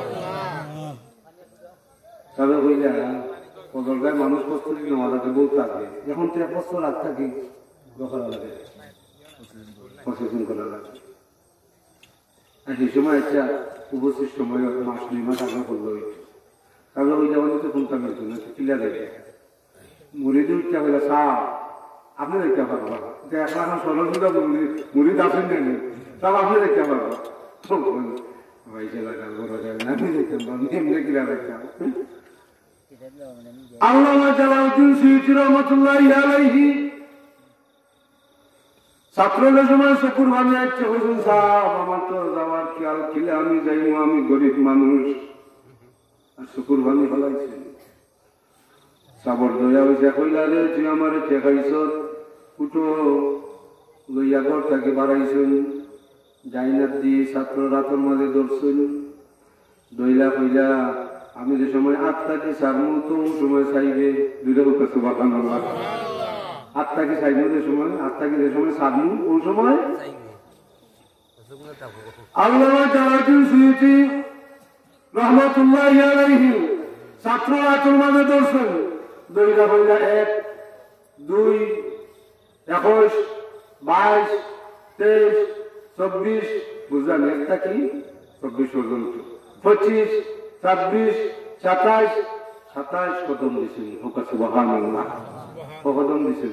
তবে হইলে পদরগায় মানুষ প্রস্তুতি নেওয়া লাগে বলতে লাগে এখন তো 1 বছর আগ থাকি করা লাগে প্রসেসিং করা লাগে সেই সময় একটা উপস্থিত সময় মাস 2 মাস আগে করলো তাহলে ওই যেমন তো কোনটা মিলতো না ক্লিয়ার দেবে মুড়িদি উঠতে বলে সাহ আপনি দেখতে পারবো এখন সরস্বতা মুড়ি আসেন কেন সব আপনি দেখতে পারবো ভাইসে লাগাল বড় যায় না আমি দেখতে পারবো এমনি ক্লিয়ার দেখতাম আল্লামা জালালউদ্দিন সুয়ুতী রাহমাতুল্লাহি আলাইহি ছাত্রদের সময় চকুর বানিয়ে আসছে হুজুর সাহেব আমার তো যাওয়ার খেয়াল ছিল আমি যাইব আমি গরিব মানুষ আর চকুর বানিয়ে ফেলাইছে সাবর দয়া হয়েছে কইলা রে তুই আমার ঠেকাইছ উঠো লইয়া ঘর থেকে বাড়াইছেন জাইনাত দিয়ে ছাত্র রাতের মাঝে ধরছেন দইলা কইলা আমি যে সময় 8টাকে সারমু তো সময় চাইবে দুইটা কাছে বাতান আল্লাহ 8টাকে চাইবো যে সময় 8টাকে যে সময় সারমু ওই সময় আল্লামা জালালউদ্দিন সুয়ুতী রাহমাতুল্লাহি আলাইহি ছাত্র রাতের মাঝে ধরছেন দইলা কইলা 1 2 21 22 23 24 বুঝলেন একটা কি 24 পর্যন্ত 25 26 27 27 কদম দিয়েছেন হোক সুবহানাল্লাহ কদম দিয়েছেন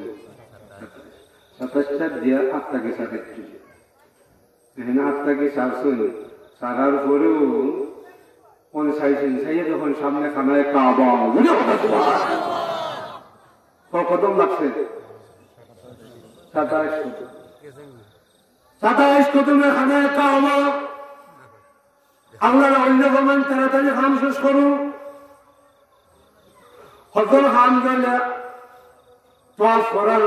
27টা দিয়া 8টাকে সাজাচ্ছি এখানে 8টাকে সারছেন সারার পরেও কোন চাইছেন চাইয়ে যখন সামনে খানায় কাবা কদম লাগছে 27 কদমে খানায় কাবা আল্লাহর অন্য গমান তাড়াতাড়ি খান শেষ করুন হজর খান গেলে তওয়াফ করার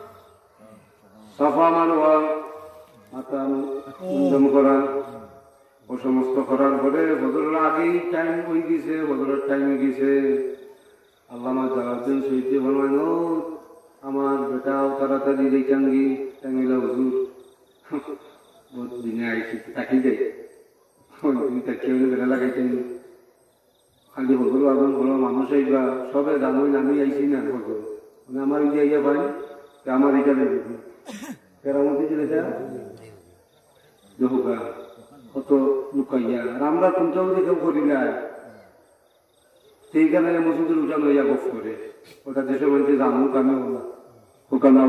সাফা মারওয়া মাথা মুন্ডন করা ও সমস্ত করার পরে হজরের আগেই টাইম হয়ে গেছে, হজরের টাইমে গেছে। আল্লামা জালালউদ্দিন শহীদ বলবেন, ও আমার বেটাও তাড়াতাড়ি রেখাঙ্গি টাঙ্গিলা হুজুর বহুত দিনে আইসি তাকি যাই তুমি তাকিয়ে বেড়া লাগাইতেন খালি হজর আগুন হলো মানুষ আইবা সবে জানোই আমি আইসি না হজর মানে আমার এই আইয়া পাই আমার এটা দেখি কেরামতি যেটা দেখুকা কত লুকাইয়া আর আমরা কোনটাও দেখেও করি না সেইখানে মসজিদের উঠানো ইয়া গফ করে ওটা দেশের মানুষ জানুক আমি ওখানে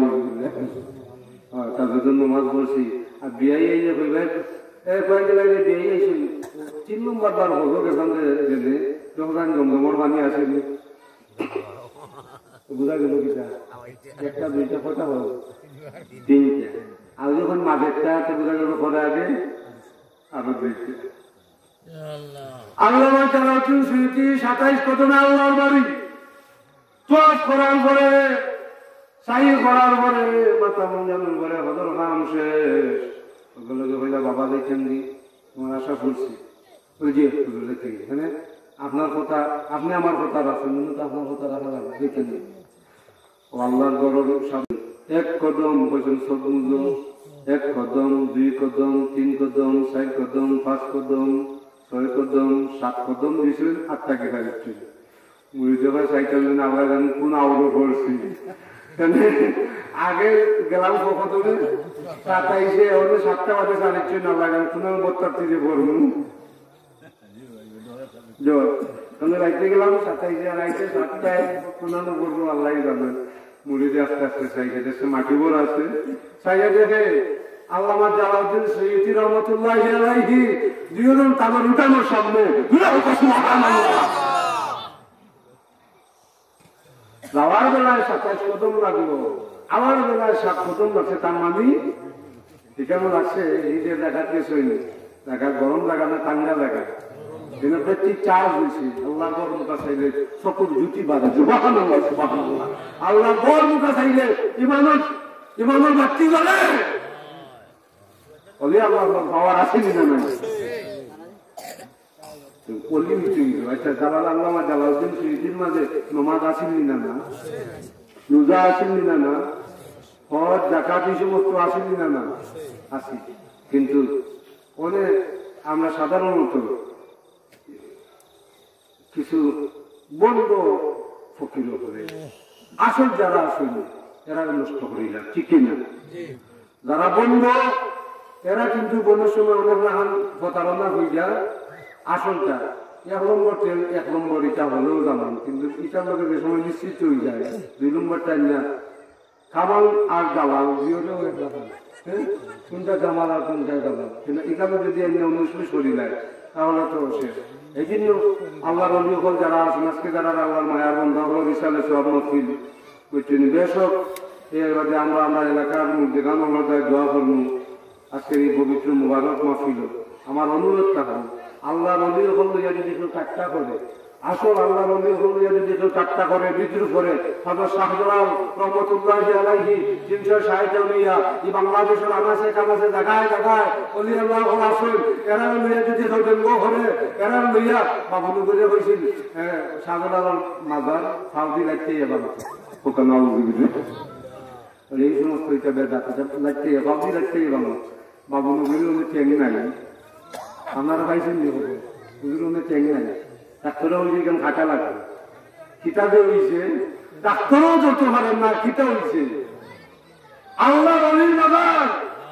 তাদের জন্য মাছ বলছি আর বিয়াই আইলে কইবেন কয়েকদিন আগে বিয়াই আইসি 3 নম্বর বার হলো গেছেন গেলে যখন জমজমর পানি আসেনি বুঝা গেল কিটা একটা দুইটা কথা হলো 3টা আর যখন মাঝেরটা বোঝা গেল পরে আগে আরো 2টা আল্লাহ জালালউদ্দিন সুয়ুতি 27 কদমে আল্লাহর বাড়ি তওয়াফ করার পরে সাই করার পরে মাথা মুন্ডানোর পরে হজর খাম শেষ ওগুলোকে হইলা বাবা দেখেন দি তোমার আশা করছি ওই যে হুজুর দেখে এখানে আপনার কথা আপনি আমার কথা রাখছেন কিন্তু আপনার কথা রাখা লাগবে দেখেন ও আল্লাহর গরর সামনে 1 কদম পর্যন্ত সবমুজ 1 কদম 2 কদম 3 কদম 4 কদম 5 কদম 6 কদম 7 কদম দিয়েছিলেন 8টাকে গাড়ি মুড়িজোবা সাইকেল আমরা জানি কোন আউরো করছি আগে গেলাম কতদিন 27-এ ওদের 7টা বাজে চালিয়েছে না লাগান কোন 72 ভরবো রাইতে গেলাম 27-এ রাইতে 7টায় কোন ভরবো আল্লাহ জানেন মুড়িতে আস্তে আস্তে সাইকেল এসে মাটি ভর আছে সাইকেল দেখে আল্লামা জালালউদ্দিন সুয়ুতি রহমাতুল্লাহি আলাইহি দুইজন তাদের উঠানোর সামনে যাওয়ার বেলায় 27 কদম লাগলো আমার বেলায় 7 কদম লাগছে তার মানে এখানে লাগছে এই যে দেখা গেছে দেখা গরম লাগা না ঠান্ডা লাগা দিনে প্রতি চার্জ হয়েছে আল্লাহ গরম চাইলে চকুর জুতি বাঁধে আল্লাহ গরম চাইলে ইমানের বাতি বলে বলি আল্লাহ পাওয়ার আসেনি না নাই আচ্ছা জালাল আল্লামা জালালউদ্দিন সুয়ুতির মাঝে নমাজ আসেননি না না রোজা আসেননি না না হজ যাকাত এই সমস্ত আসেননি না না আসি কিন্তু অনেক আমরা সাধারণত কিছু বন্ধ ফকির করে আসল যারা আসেন এরা নষ্ট করে না ঠিক না যারা বন্ধ এরা কিন্তু বনের সময় অনেক রকম প্রতারণা হয়ে যায় আসলটা 1 নম্বর তেল 1 নম্বর এটা হলেও জানান কিন্তু এটার লোকের যে সময় নিশ্চিত হয়ে যায় 2 নম্বরটা না কামাল আর দালাল দুইটাও এক রকম কোনটা জামাল আর কোনটা দালাল কিন্তু এখানে যদি এমনি অনুষ্ঠিত করি যায় তাহলে তো শেষ এই জন্য আল্লাহর অলি হল যারা আছেন আজকে যারা আল্লাহর মায়ার বন্ধা হল বিশালে সব মফিল করছেন বেশক এর বাদে আমরা এলাকার মধ্যে গান আমরা দোয়া করবো আজকের এই পবিত্র মুবারক মাহফিল আমার অনুরোধ থাকবো আল্লাহর অলির হল লইয়া যদি কেউ ঠাট্টা করে আসল আল্লাহর অলির হল লইয়া যদি কেউ ঠাট্টা করে বিদ্রুপ করে হযরত শাহজালাল রহমাতুল্লাহি আলাইহি 360 লইয়া এই বাংলাদেশের আনাচে কানাচে জায়গায় জায়গায় অলি আল্লাহ হল আসল এরা লইয়া যদি কেউ ব্যঙ্গ করে এরা লইয়া বাবুনু করে হয়েছিল শাহজালাল মাজার সাউদি লাগতে এবার ওখানে এই সমস্ত এটা বেদা লাগতে বাবুই লাগতে এবার বাবুনু করে অনেক ঠেং নাই আপনারা পাইছেন নি হবে হুজুর অনেক ঠেং নাই ডাক্তারও হয়েছে কেন খাটা লাগে কিতাবে হয়েছে ডাক্তারও ধরতে পারেন না কিতা হয়েছে আল্লাহর অলির বাবার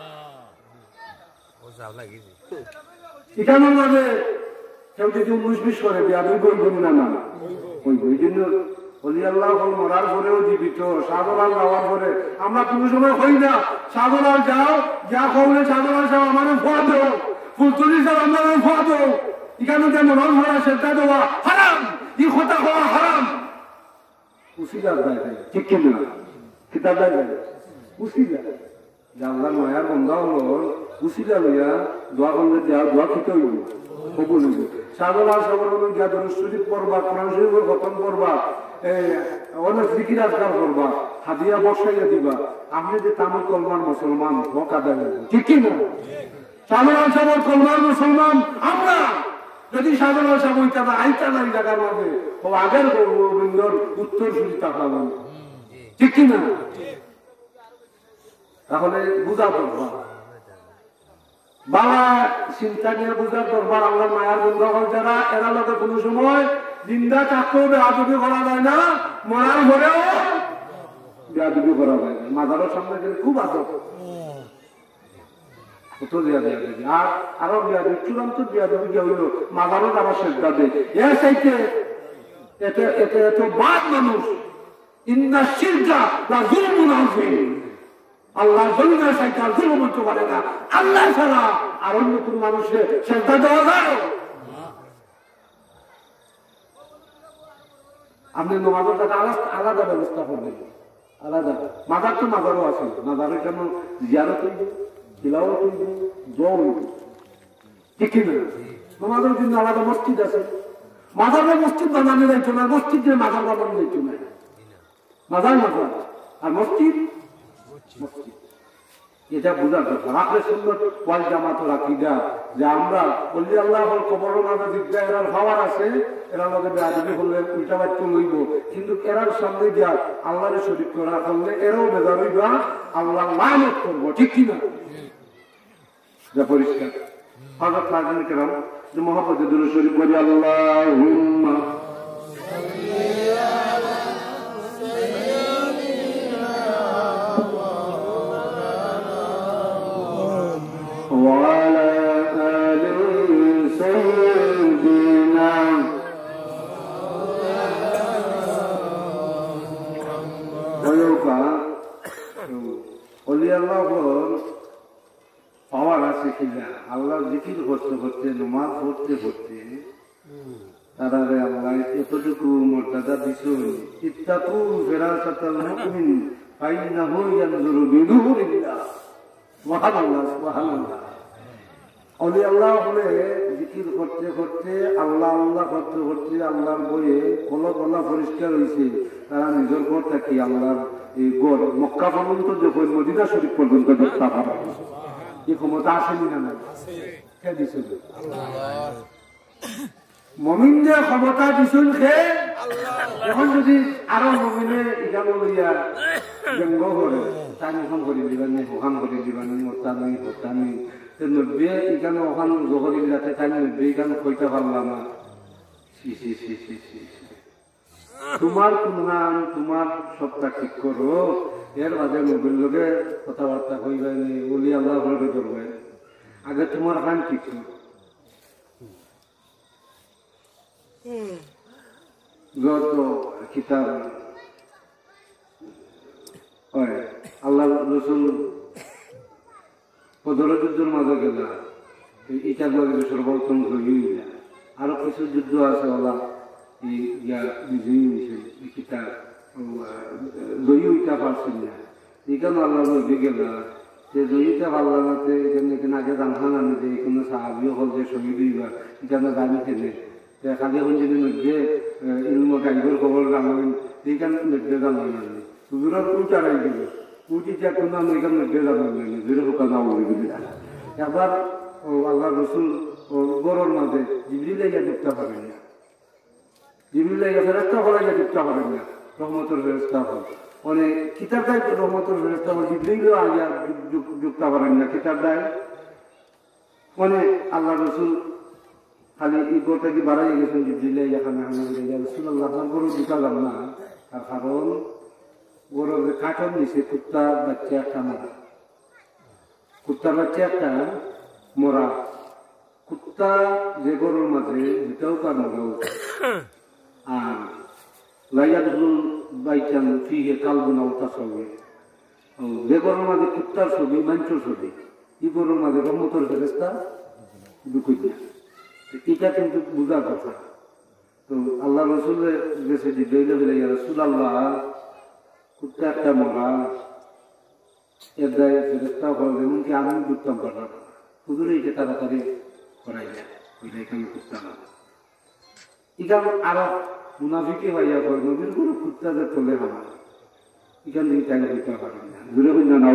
এখানে মানে কেউ যদি 19-20 করে বিয়াদুই করবেন না না ওই জন্য অলি আল্লাহ মরার পরেও জীবিত সাধলাল যাওয়ার পরে আমরা কোনো সময় হই না সাধলাল যাও যা করলে সাধলাল যাও আমার ফোয়া দেও ফুলতুলি যাও আমার ফোয়া দেও এখানে যে মরণ হওয়া সেটা দেওয়া হারাম ই কথা হওয়া হারাম উসিলার দেয় ঠিক কিনা কিতাব দেয় উসিলা জানলার মায়ার বন্ধা হলো উসিলা লইয়া দোয়া করলে দেওয়া দোয়া খেতে হইব কবুল হইব সাধলাল সবার গিয়া দরুদ শরীফ পড়বা কোরআন শরীফের খতম করবা অনেক জিকির আজকার করবা হাদিয়া বসাইয়া দিবা, আপনি যে তামিল কলমার মুসলমান হক আদায় করবেন, ঠিক কি না? সাধারণ সমাজ কলমার মুসলমান আমরা যদি সাধারণ সমাজ তারা আইতা নাই জায়গার মাঝে ও আগের গোবিন্দর উত্তর সুরি তাকাবেন, ঠিক কি না? তাহলে বুঝা দরবার, বাবা চিন্তা নিয়ে বুঝার দরবার। আল্লাহ মায়ার বন্ধুগণ যারা, এরা লোকে কোনো সময় জিন্দা থাকতেও বেয়াদবি করা যায় না, মরার ঘরেও বেয়াদবি করা যায় না। মাজারের সামনে গেলে খুব আদব, কত বেয়াদবি। আর আরো বেয়াদবি, চূড়ান্ত বেয়াদবি কে হইল মাজারও আবার শ্রদ্ধা দেয়। এর চাইতে এত বাদ মানুষ, ইন্না শিরকা লা যুলমুন আযীম, আল্লাহ জমিনের সাইতে আর জুলুম করতে পারে না। আল্লাহ ছাড়া আর অন্য কোন মানুষের শ্রদ্ধা দেওয়া যায়? আপনি নমাজের টাকা আলাদা ব্যবস্থা করবেন, আলাদা। মাজার তো মাজারও আছে, মাজারের কেন জিয়ারত হইবে, তিলাওয়াত হইবে, দোয়া হইবে, ঠিক না? নমাজের জন্য আলাদা মসজিদ আছে। মাজারের মসজিদ বানানো যাইতো না, মসজিদে মাজার বানানো যাইতো না। মাজার মাজার আর মসজিদ মসজিদ, এটা বোঝার দরকার। আখরে সুন্নাত ওয়াল জামাতুল আকীদা যে আমরা বলি আল্লাহর কবরের মাঝে জিজ্ঞা এরার খাওয়ার আছে, এরা আমাদের বেয়াদবি করলে উল্টা বাক্য লইব, কিন্তু এরার সামনে গিয়া আল্লাহরে শরীক করা করলে এরাও বেজার হইবা, আল্লাহ লানত করব, ঠিক কি না? যা পরিষ্কার। হযরত ফাযিল কেরাম যে মুহাম্মদ দুরূদ শরীফ বলি, আল্লাহুম্মা وعلى آل سيدنا ويوكا অলি আল্লাহ পাওয়ার আছে কিনা, আল্লাহ জিকির করতে করতে, নামাজ পড়তে পড়তে তারা আল্লাহ এতটুকু মর্যাদা দিছেন, ইত্তাকু ফিরাসাতাল মুমিন ফাইন্নাহু ইয়ানজুরু বিনূরিল্লাহ। সুবহানাল্লাহ, সুবহানাল্লাহ। অলি আল্লাহ বলে জিকির করতে করতে, আল্লাহ আল্লাহ করতে করতে আল্লাহর বইয়ে কলব আল্লাহ পরিষ্কার হয়েছে। তারা নিজের ঘর থাকি আল্লাহর এই গড় মক্কা পর্যন্ত যখন মদিনা শরীফ পর্যন্ত দেখতে পারে, এই ক্ষমতা আসেনি না? নাই, কে দিছিল? মুমিনদের ক্ষমতা দিছিল কে? এখন যদি আরো মুমিনে ইজানো লইয়া ব্যঙ্গ করে, তাই ওখান করে দিবানি, ওখান করে দিবানি, মোতানি হোতানি নব্বে এখানে ওখান জহরিল্লাতে তাই নব্বে এখানে কইতে পারলাম না। তোমার কুনহান, তোমার সবটা ঠিক করো, এর মাঝে নবীর লোকে কথাবার্তা কইবানি, বলি আল্লাহ ঘরে করবে, আগে তোমার খান ঠিক করো। যত কিতাব আল্লাহ রসুল পদরযুদ্ধের মাঝে গেল, ইটার মাঝে সর্বোত্তম জয়ী না। আরো কিছু যুদ্ধ আছে ওলা বিজয়ী হয়েছে, কিতাব জয়ী হইতে পারছেন না, এখানে আল্লাহ নদী গেল যে জয়ীটা পারলাম না, এখানে আগে জানখান আনি যে এখানে সাহাবিও হল যে শহীদ হইবা, এখানে জানি খেলে খালি এখন যদি নদী ইলম গাইবর খবর জানাবেন, এইখানে নদী জানাবেন না, হুজুরের উল্টারাই গেল, উঠি যে কোন এখানে নদী জানাবেন না, জুড়ে হুকা না বলে দিবি। একবার আল্লাহ রসুল গরুর মাঝে জিবরিল লাইয়া ঢুকতে পারেন না, জিবরিল লাইয়া ফেরেশতা হলাইয়া ঢুকতে পারেন না, রহমতের ফেরেশতা হল অনেক কিতাব দেয়, রহমতের ফেরেশতা হল জিবরিলও আলিয়া ঢুকতে পারেন না কিতাব দেয়। মানে আল্লাহ রসুল খালি এই গোটা কি বাড়াই গেছেন, জিবরিল এখানে রসুল্লাহ আপনার গরু ঢুকালাম না, তার কারণ গরুর কাঠন নিচে কুত্তার বাচ্চা একটা মরা, কুত্তার বাচ্চা একটা মরা, কুত্তা যে গরুর মাঝে যেটাও কার মরাও, আর লাইয়াদুল বাইচান ফিহে কালবুনাও তা ছবি, যে গরুর মাঝে কুত্তার ছবি, মাঞ্চর ছবি, এই গরুর মাঝে রহমতের ফেরেশতা ঢুকুই না। এটা কিন্তু বুঝার কথা। তো আল্লাহ রসুলের গেছে জিব্রাইল রসুল আল্লাহ কুত্তা একটা মরা, এর দায় ফেরেশতা করবে, এমনকি আমি ঢুকতাম পারলাম, হুজুর এইটা তাড়াতাড়ি করাই যায়, ওইটা এখানে কুত্তা না। এখানে আরো মুনাফিকে হইয়া হয়, নবীর কোনো কুত্তা যে তোলে আমার এখান থেকে টাইম দিতে পারি না দূরে হই না নাও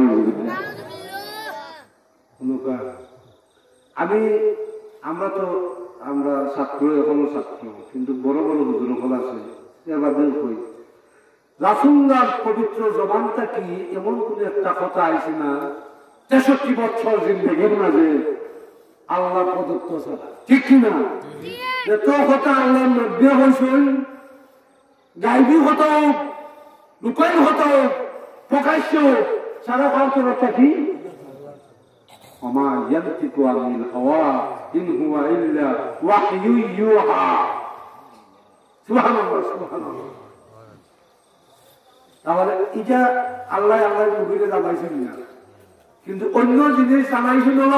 আমরা ছাত্র এখনো ছাত্র কিন্তু বড় বড় হুজুর হল আছে এবার হই রাসূলুল্লাহর পবিত্র জবানটা কি এমন কোন একটা কথা আইছে না 63 বছর জিন্দেগির মাঝে আল্লাহ প্রদত্ত ছাড়া ঠিক কিনা এত কথা আল্লাহর মধ্যে হয়েছেন গাইবী হতো লুকাই হতো প্রকাশ্য সারা কালকে কি وما ينطق عن الهوى إن هو إلا وحي يوحى سبحان الله سبحان الله তাহলে এটা আল্লাহ আল্লাহর নবীকে জানাইছেন না কিন্তু অন্য জিনিস জানাইছেন হলো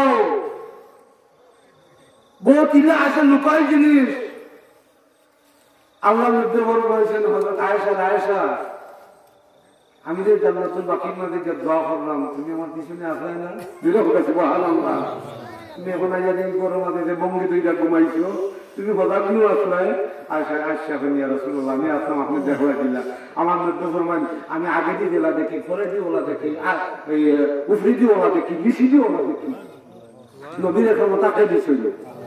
বহুত ইলা আছে লুকাই জিনিস আল্লাহ মধ্যে বড় বলেছেন হযরত আয়েশা আমি যে জান্নাতুল বাকির মধ্যে দোয়া করলাম তুমি আমার পিছনে আসলে না দিলে কথা সুবহানাল্লাহ তুমি এখন আইয়া দিন করো মাঝে যে বঙ্গি দুইটা ঘুমাইছো তুমি কথা কি আসলে আয়েশা বলি ইয়া রাসূলুল্লাহ আমি আসলাম আপনি দেখা দিলা আমার মধ্যে ফরমান আমি আগে দিয়ে দিলা দেখি পরে দিয়ে ওলা দেখি আর এই উফরি দিয়ে ওলা দেখি নিচি দিয়ে ওলা দেখি নবীর ক্ষমতা কে দিছিল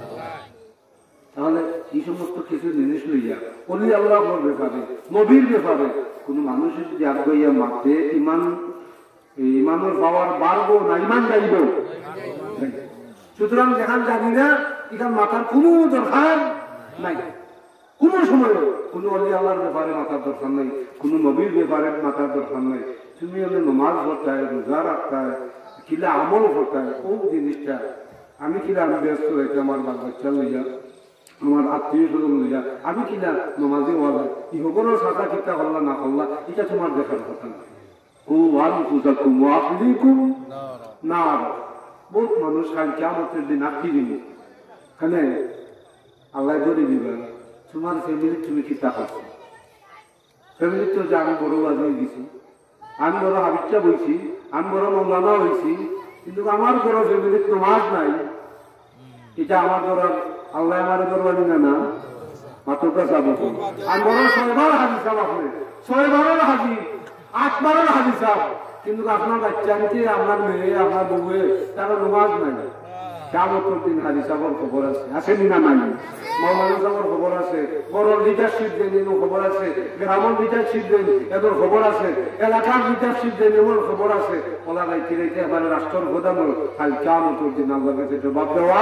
তাহলে এই সমস্ত কিছু জিনিস লইয়া অলি আল্লাহর ব্যাপারে নবীর ব্যাপারে কোন মানুষের যদি আগাইয়া মারতে ইমানের পাওয়ার বাড়বো না ইমান যাইব সুতরাং যেখান জানি না এখান মাথার কোনো দরকার নাই কোন সময় কোন অলি আল্লাহর ব্যাপারে মাথার দরকার নাই কোন নবীর ব্যাপারে মাথার দরকার নাই তুমি হলে নমাজ পড়তায় রোজা রাখতায় কিলা আমল করতায় কোন জিনিসটা আমি ব্যস্ত হয়েছে আমার বাল বাচ্চা লইয়া আমার আত্মীয় স্বজন লইয়া আমি কিনা নমাজে ওয়ালা ইহবরও সাদা কিতা করলা না করলা এটা তোমার দেখার কথা না ও ওয়ানফুসাকুম ওয়া আহলিকুম নার বহুত মানুষ কাল কিয়ামতের দিন আটকে দিবে খানে আল্লাহ ধরে দিবে তোমার ফ্যামিলি তুমি কিতা করছো ফ্যামিলি তো যে আমি বড় বাজ হয়ে গেছি আমি বড় হাবিবটা বইছি আমি বড় মৌলানা হয়েছি কিন্তু আমার বড় ফ্যামিলির নমাজ নাই এটা আমার বড় আল্লাহ আমার দরবারি না মাত্র যাবো আমি বড় 6 বার হাজি সাহেব আপনি 6 বারের হাজি 8 বারের হাজি সাহেব কিন্তু আপনার বাচ্চাকে আপনার মেয়ে আপনার বউয়ে তারা নমাজ নাই কিয়ামতের দিন হাজি সাহেবের খবর আছে না নাই মৌলানা সাহেবের খবর আছে বড় লিডারশিপ দেন খবর আছে গ্রামের লিডারশিপ দেন এদের খবর আছে এলাকার লিডারশিপ দেন এমন খবর আছে ওলা নাই কিনেছে এবারে রাষ্ট্রের প্রধান কাল কিয়ামতের দিন আল্লাহর কাছে জবাব দেওয়া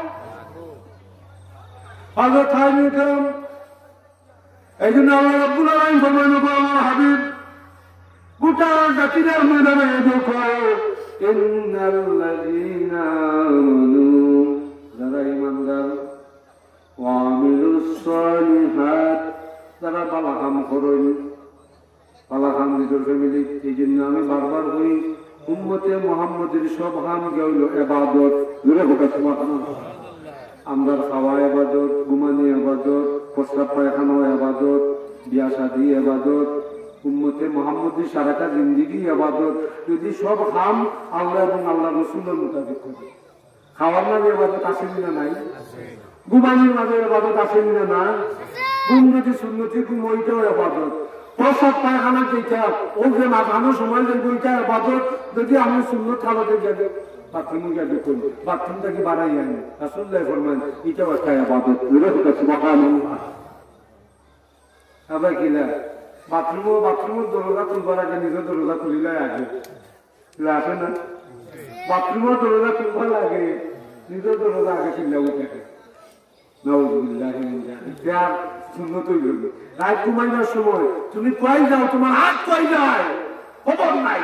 হযরত সাহাবায়ে কেরাম এইজন্য আল্লাহ রাব্বুল আলামিন ফরমানো আমার হাবিব গোটা জাতির ময়দানে দেখো ইন্নাল্লাযীনা আমানু যারা ঈমানদার ওয়া আমিলুস সালিহাত যারা ভালো কাম করেন ভালো কাম নিজের ফ্যামিলি এইজন্য আমি বারবার বলি উম্মতে মুহাম্মাদের সব কাম হলো ইবাদত জোরে কথা সুবহানাল্লাহ আমরা খাওয়া ইবাদত ঘুমানো ইবাদত প্রস্রাব পায়খানা ইবাদত বিয়া শাদী ইবাদত উম্মতে মুহাম্মদী সারাটা জিন্দেগি ইবাদত যদি সব কাম আল্লাহ এবং আল্লাহ রাসূলের মোতাবেক করি খাওয়ার মাঝে ইবাদত আছে না নাই ঘুমানোর মাঝে ইবাদত আছে না না ঘুম যদি সুন্নতি ঘুম ওইটাও ইবাদত প্রস্রাব পায়খানা যেটা ওকে মাথানোর সময় যে ওইটা ইবাদত যদি আমি সুন্নত খাওয়াতে যাবে বাথরুমে গিয়ে দেখুন বাথরুমটা কি বাড়াই আনি রাসূলুল্লাহ ফরমান এটাও একটা ইবাদত সুবহানাল্লাহ আবার কিলা বাথরুমের দরজা খুলবার আগে নিজের দরজা খুলিলে আগে আসে না বাথরুমের দরজা খুলবার লাগে নিজের দরজা আগে খুললে উঠে নাউযুবিল্লাহি মিন যালিক সুন্নত হইল রাত ঘুমাইবার সময় তুমি কই যাও তোমার হাত কই যায় খবর নাই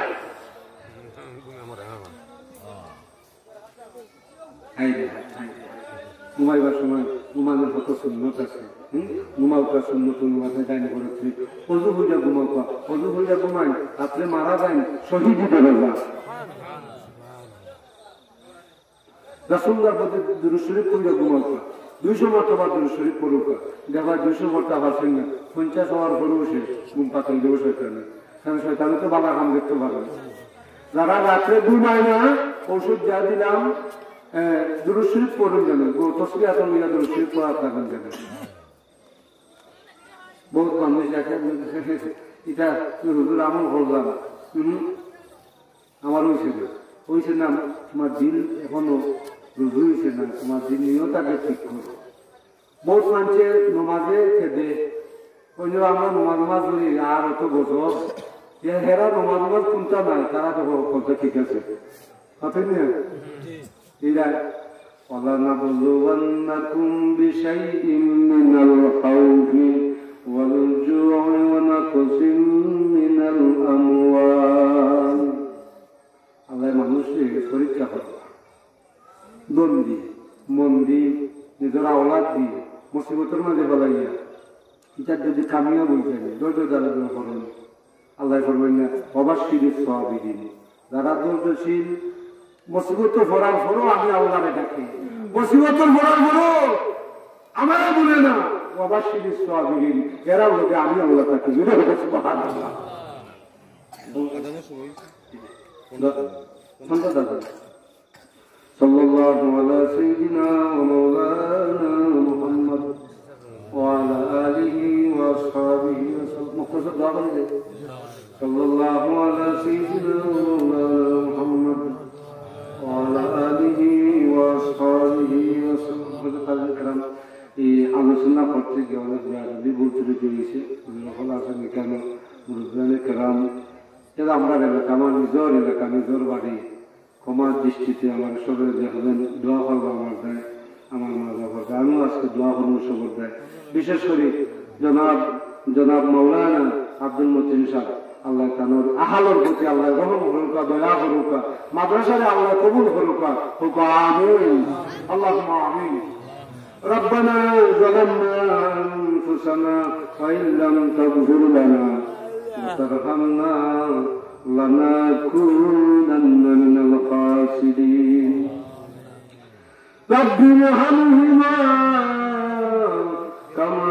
ঘুমাইবার সময় ঘুমানোর কত সুন্নত আছে ঘুমাওটা সুন্নত ঘুমাতে যায় না করেছি অজু হইয়া ঘুমাওয়া অজু হইয়া ঘুমাই রাত্রে মারা যায় শহীদ রাসূলুল্লাহর প্রতি দুরূদ শরীফ পড়িয়া ঘুমাওয়া 200 মর্তবা দুরূদ শরীফ পড়ুকা দেখবা 200 মর্তবা শুনে 50 হওয়ার পরে বসে ঘুম পাতল দেবো শয়তানে কারণ শয়তানে তো বাবা কাম দেখতে পারে যারা রাত্রে ঘুমায় না ওষুধ যা দিলাম দুরূদ শরীফ পড়ুন যেন তসবিহাত মিলা দুরূদ শরীফ পড়া থাকেন যেন বহুত মানুষ দেখে এটা হুজুর আমল করলাম, আমার হয়েছে না, তোমার দিল এখনো রুজু হয়েছে না, তোমার দিল নিয়তাকে ঠিক করো। বহুত মানুষের নমাজে খেদে ওই যে আমরা নমাজ বলি আর অত বছর হেরা নমাজ কোনটা নাই, তারা তো বলতে ঠিক আছে। ولنبلونكم بشيء من الخوف والجوع ونقص من الأموال আল্লাহ মানুষের পরীক্ষা করে, দন দিয়ে, মন দিয়ে, নিজের আওলাদ দিয়ে মুসিবতের মাঝে বলাইয়া এটার যদি কামিয়া বলতে ধৈর্য দ্বারা করেন। আল্লাহ করবেন না অবশ্যই সহাবিহীন যারা ধৈর্যশীল, মুসিবত ভরার পরও আমি আল্লাহরে ডাকি, মুসিবতের ভরার পরও আমার বলে না অবশ্যই সহাবিহীন, এরা লোকে আমি আল্লাহ থাকি। صلى الله على سيدنا ومولانا محمد وعلى آله وأصحابه وسلم. مختصر دعوة صلى الله على سيدنا ومولانا محمد وعلى آله وأصحابه وسلم. الكرام এই আলোচনা করতে গিয়ে অনেক ভুল ত্রুটি হয়েছে, সকল আছেন কেন মুরব্বিয়ানে কেরাম, এরা আমরা এলাকা, আমার নিজের এলাকা, নিজের বাড়ি, ক্ষমার দৃষ্টিতে আমার সবের দেখবেন, দোয়া করবো আমার দেয়, আমার মা বাবা দেয়, আমিও আজকে দোয়া করবো সবর দেয়। বিশেষ করে জনাব মৌলানা আব্দুল মতিন সাহেব, আল্লাহ তানোর আহালোর প্রতি আল্লাহ রহম হরুকা, দয়া হরুকা, মাদ্রাসারে আল্লাহ কবুল হরুকা, হুকা আমিন, আল্লাহুম্মা আমিন। ربنا ظلمنا أنفسنا وإن لم تغفر لنا وترحمنا لنكونن من الخاسرين. رب ارحمهما كما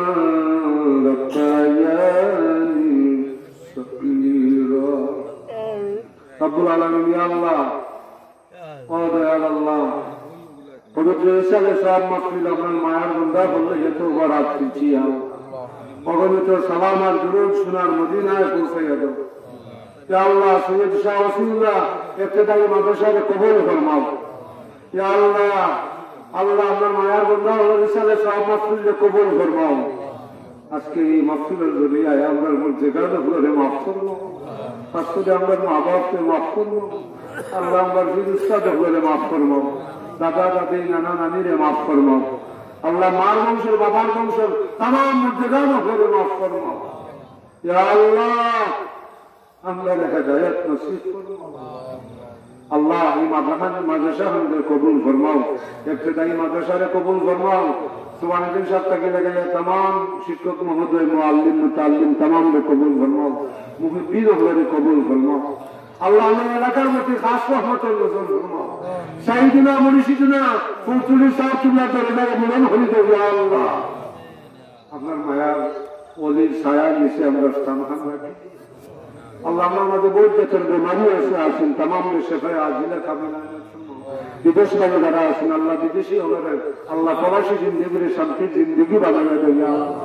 ربياني صغيرا. رب العالمين يا الله قادر على الله পবিত্র হিসাবে সব মাহফিল আপনার মায়ার বন্ধা বললে যেত বরাত দিচ্ছি, অগণিত সালাম আর দুরূদ সোনার মদিনায় পৌঁছাইয়া দাও। ইয়া আল্লাহ সৈয়দ শাহ ওসিউল্লাহ ইবতিদায়ী মাদ্রাসাকে কবুল ফরমাও। ইয়া আল্লাহ, আল্লাহ আপনার মায়ার বন্ধা আল্লাহ হিসাবে সব মাহফিলকে কবুল ফরমাও। আজকে এই মাহফিলের জরিয়ায় আমরা যেখানে ঘুরে মাফ করবো, আজকে আমরা মা বাপকে মাফ করবো, আল্লাহ আমরা বিরুস্তাদ ঘুরে মাফ করবো, দাদা দাদি নানা নানিরে মাফ করবো, আল্লাহ মার বংশের বাবার বংশের তাম মুর্দেগান ঘরে মাফ করবো। ইয়া আল্লাহ আমরা হেদায়েত নসিব করবো। আল্লাহ এই মাদ্রাসা আমাদের কবুল ফরমাও, ইবতিদায়ী মাদ্রাসারে কবুল ফরমাও। সুবহানাল্লাহ সাহেব থেকে লাগাইয়া तमाम শিক্ষক মহোদয়, মুআল্লিম, মুতাআল্লিম तमामরে কবুল ফরমাও, মুহিব্বিন হলে কবুল ফরমাও। আল্লাহ আমার এলাকার মধ্যে খাস রহমতের নজর ফরমাও। সাইয়েদনা মুর্শিদনা ফুলতুলি সাহেবুল্লাহ দরবারে মিলন হলি দেব। ইয়া আল্লাহ আপনার মায়ার ওলির ছায়া নিচে আমরা স্থান রাখি। আল্লাহ আমার মাঝে বহুত বেতন বেমারি এসে আসেন, तमाम শেফায়ে আজিলা কামিলা বিদেশ থেকে যারা আছেন, আল্লাহ বিদেশি হলে আল্লাহ প্রবাসী জিন্দেগির শান্তির জিন্দেগি বানাইয়া দেয়।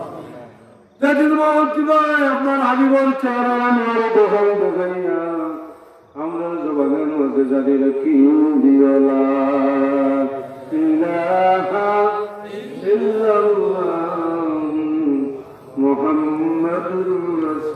আপনার হাবিবর চেহারা আমার দোহাই দেখাইয়া আমরা জবানের মধ্যে জারি রাখি দিওলা ইলাহা ইল্লাল্লাহ মুহাম্মাদুর রাসূলুল্লাহ।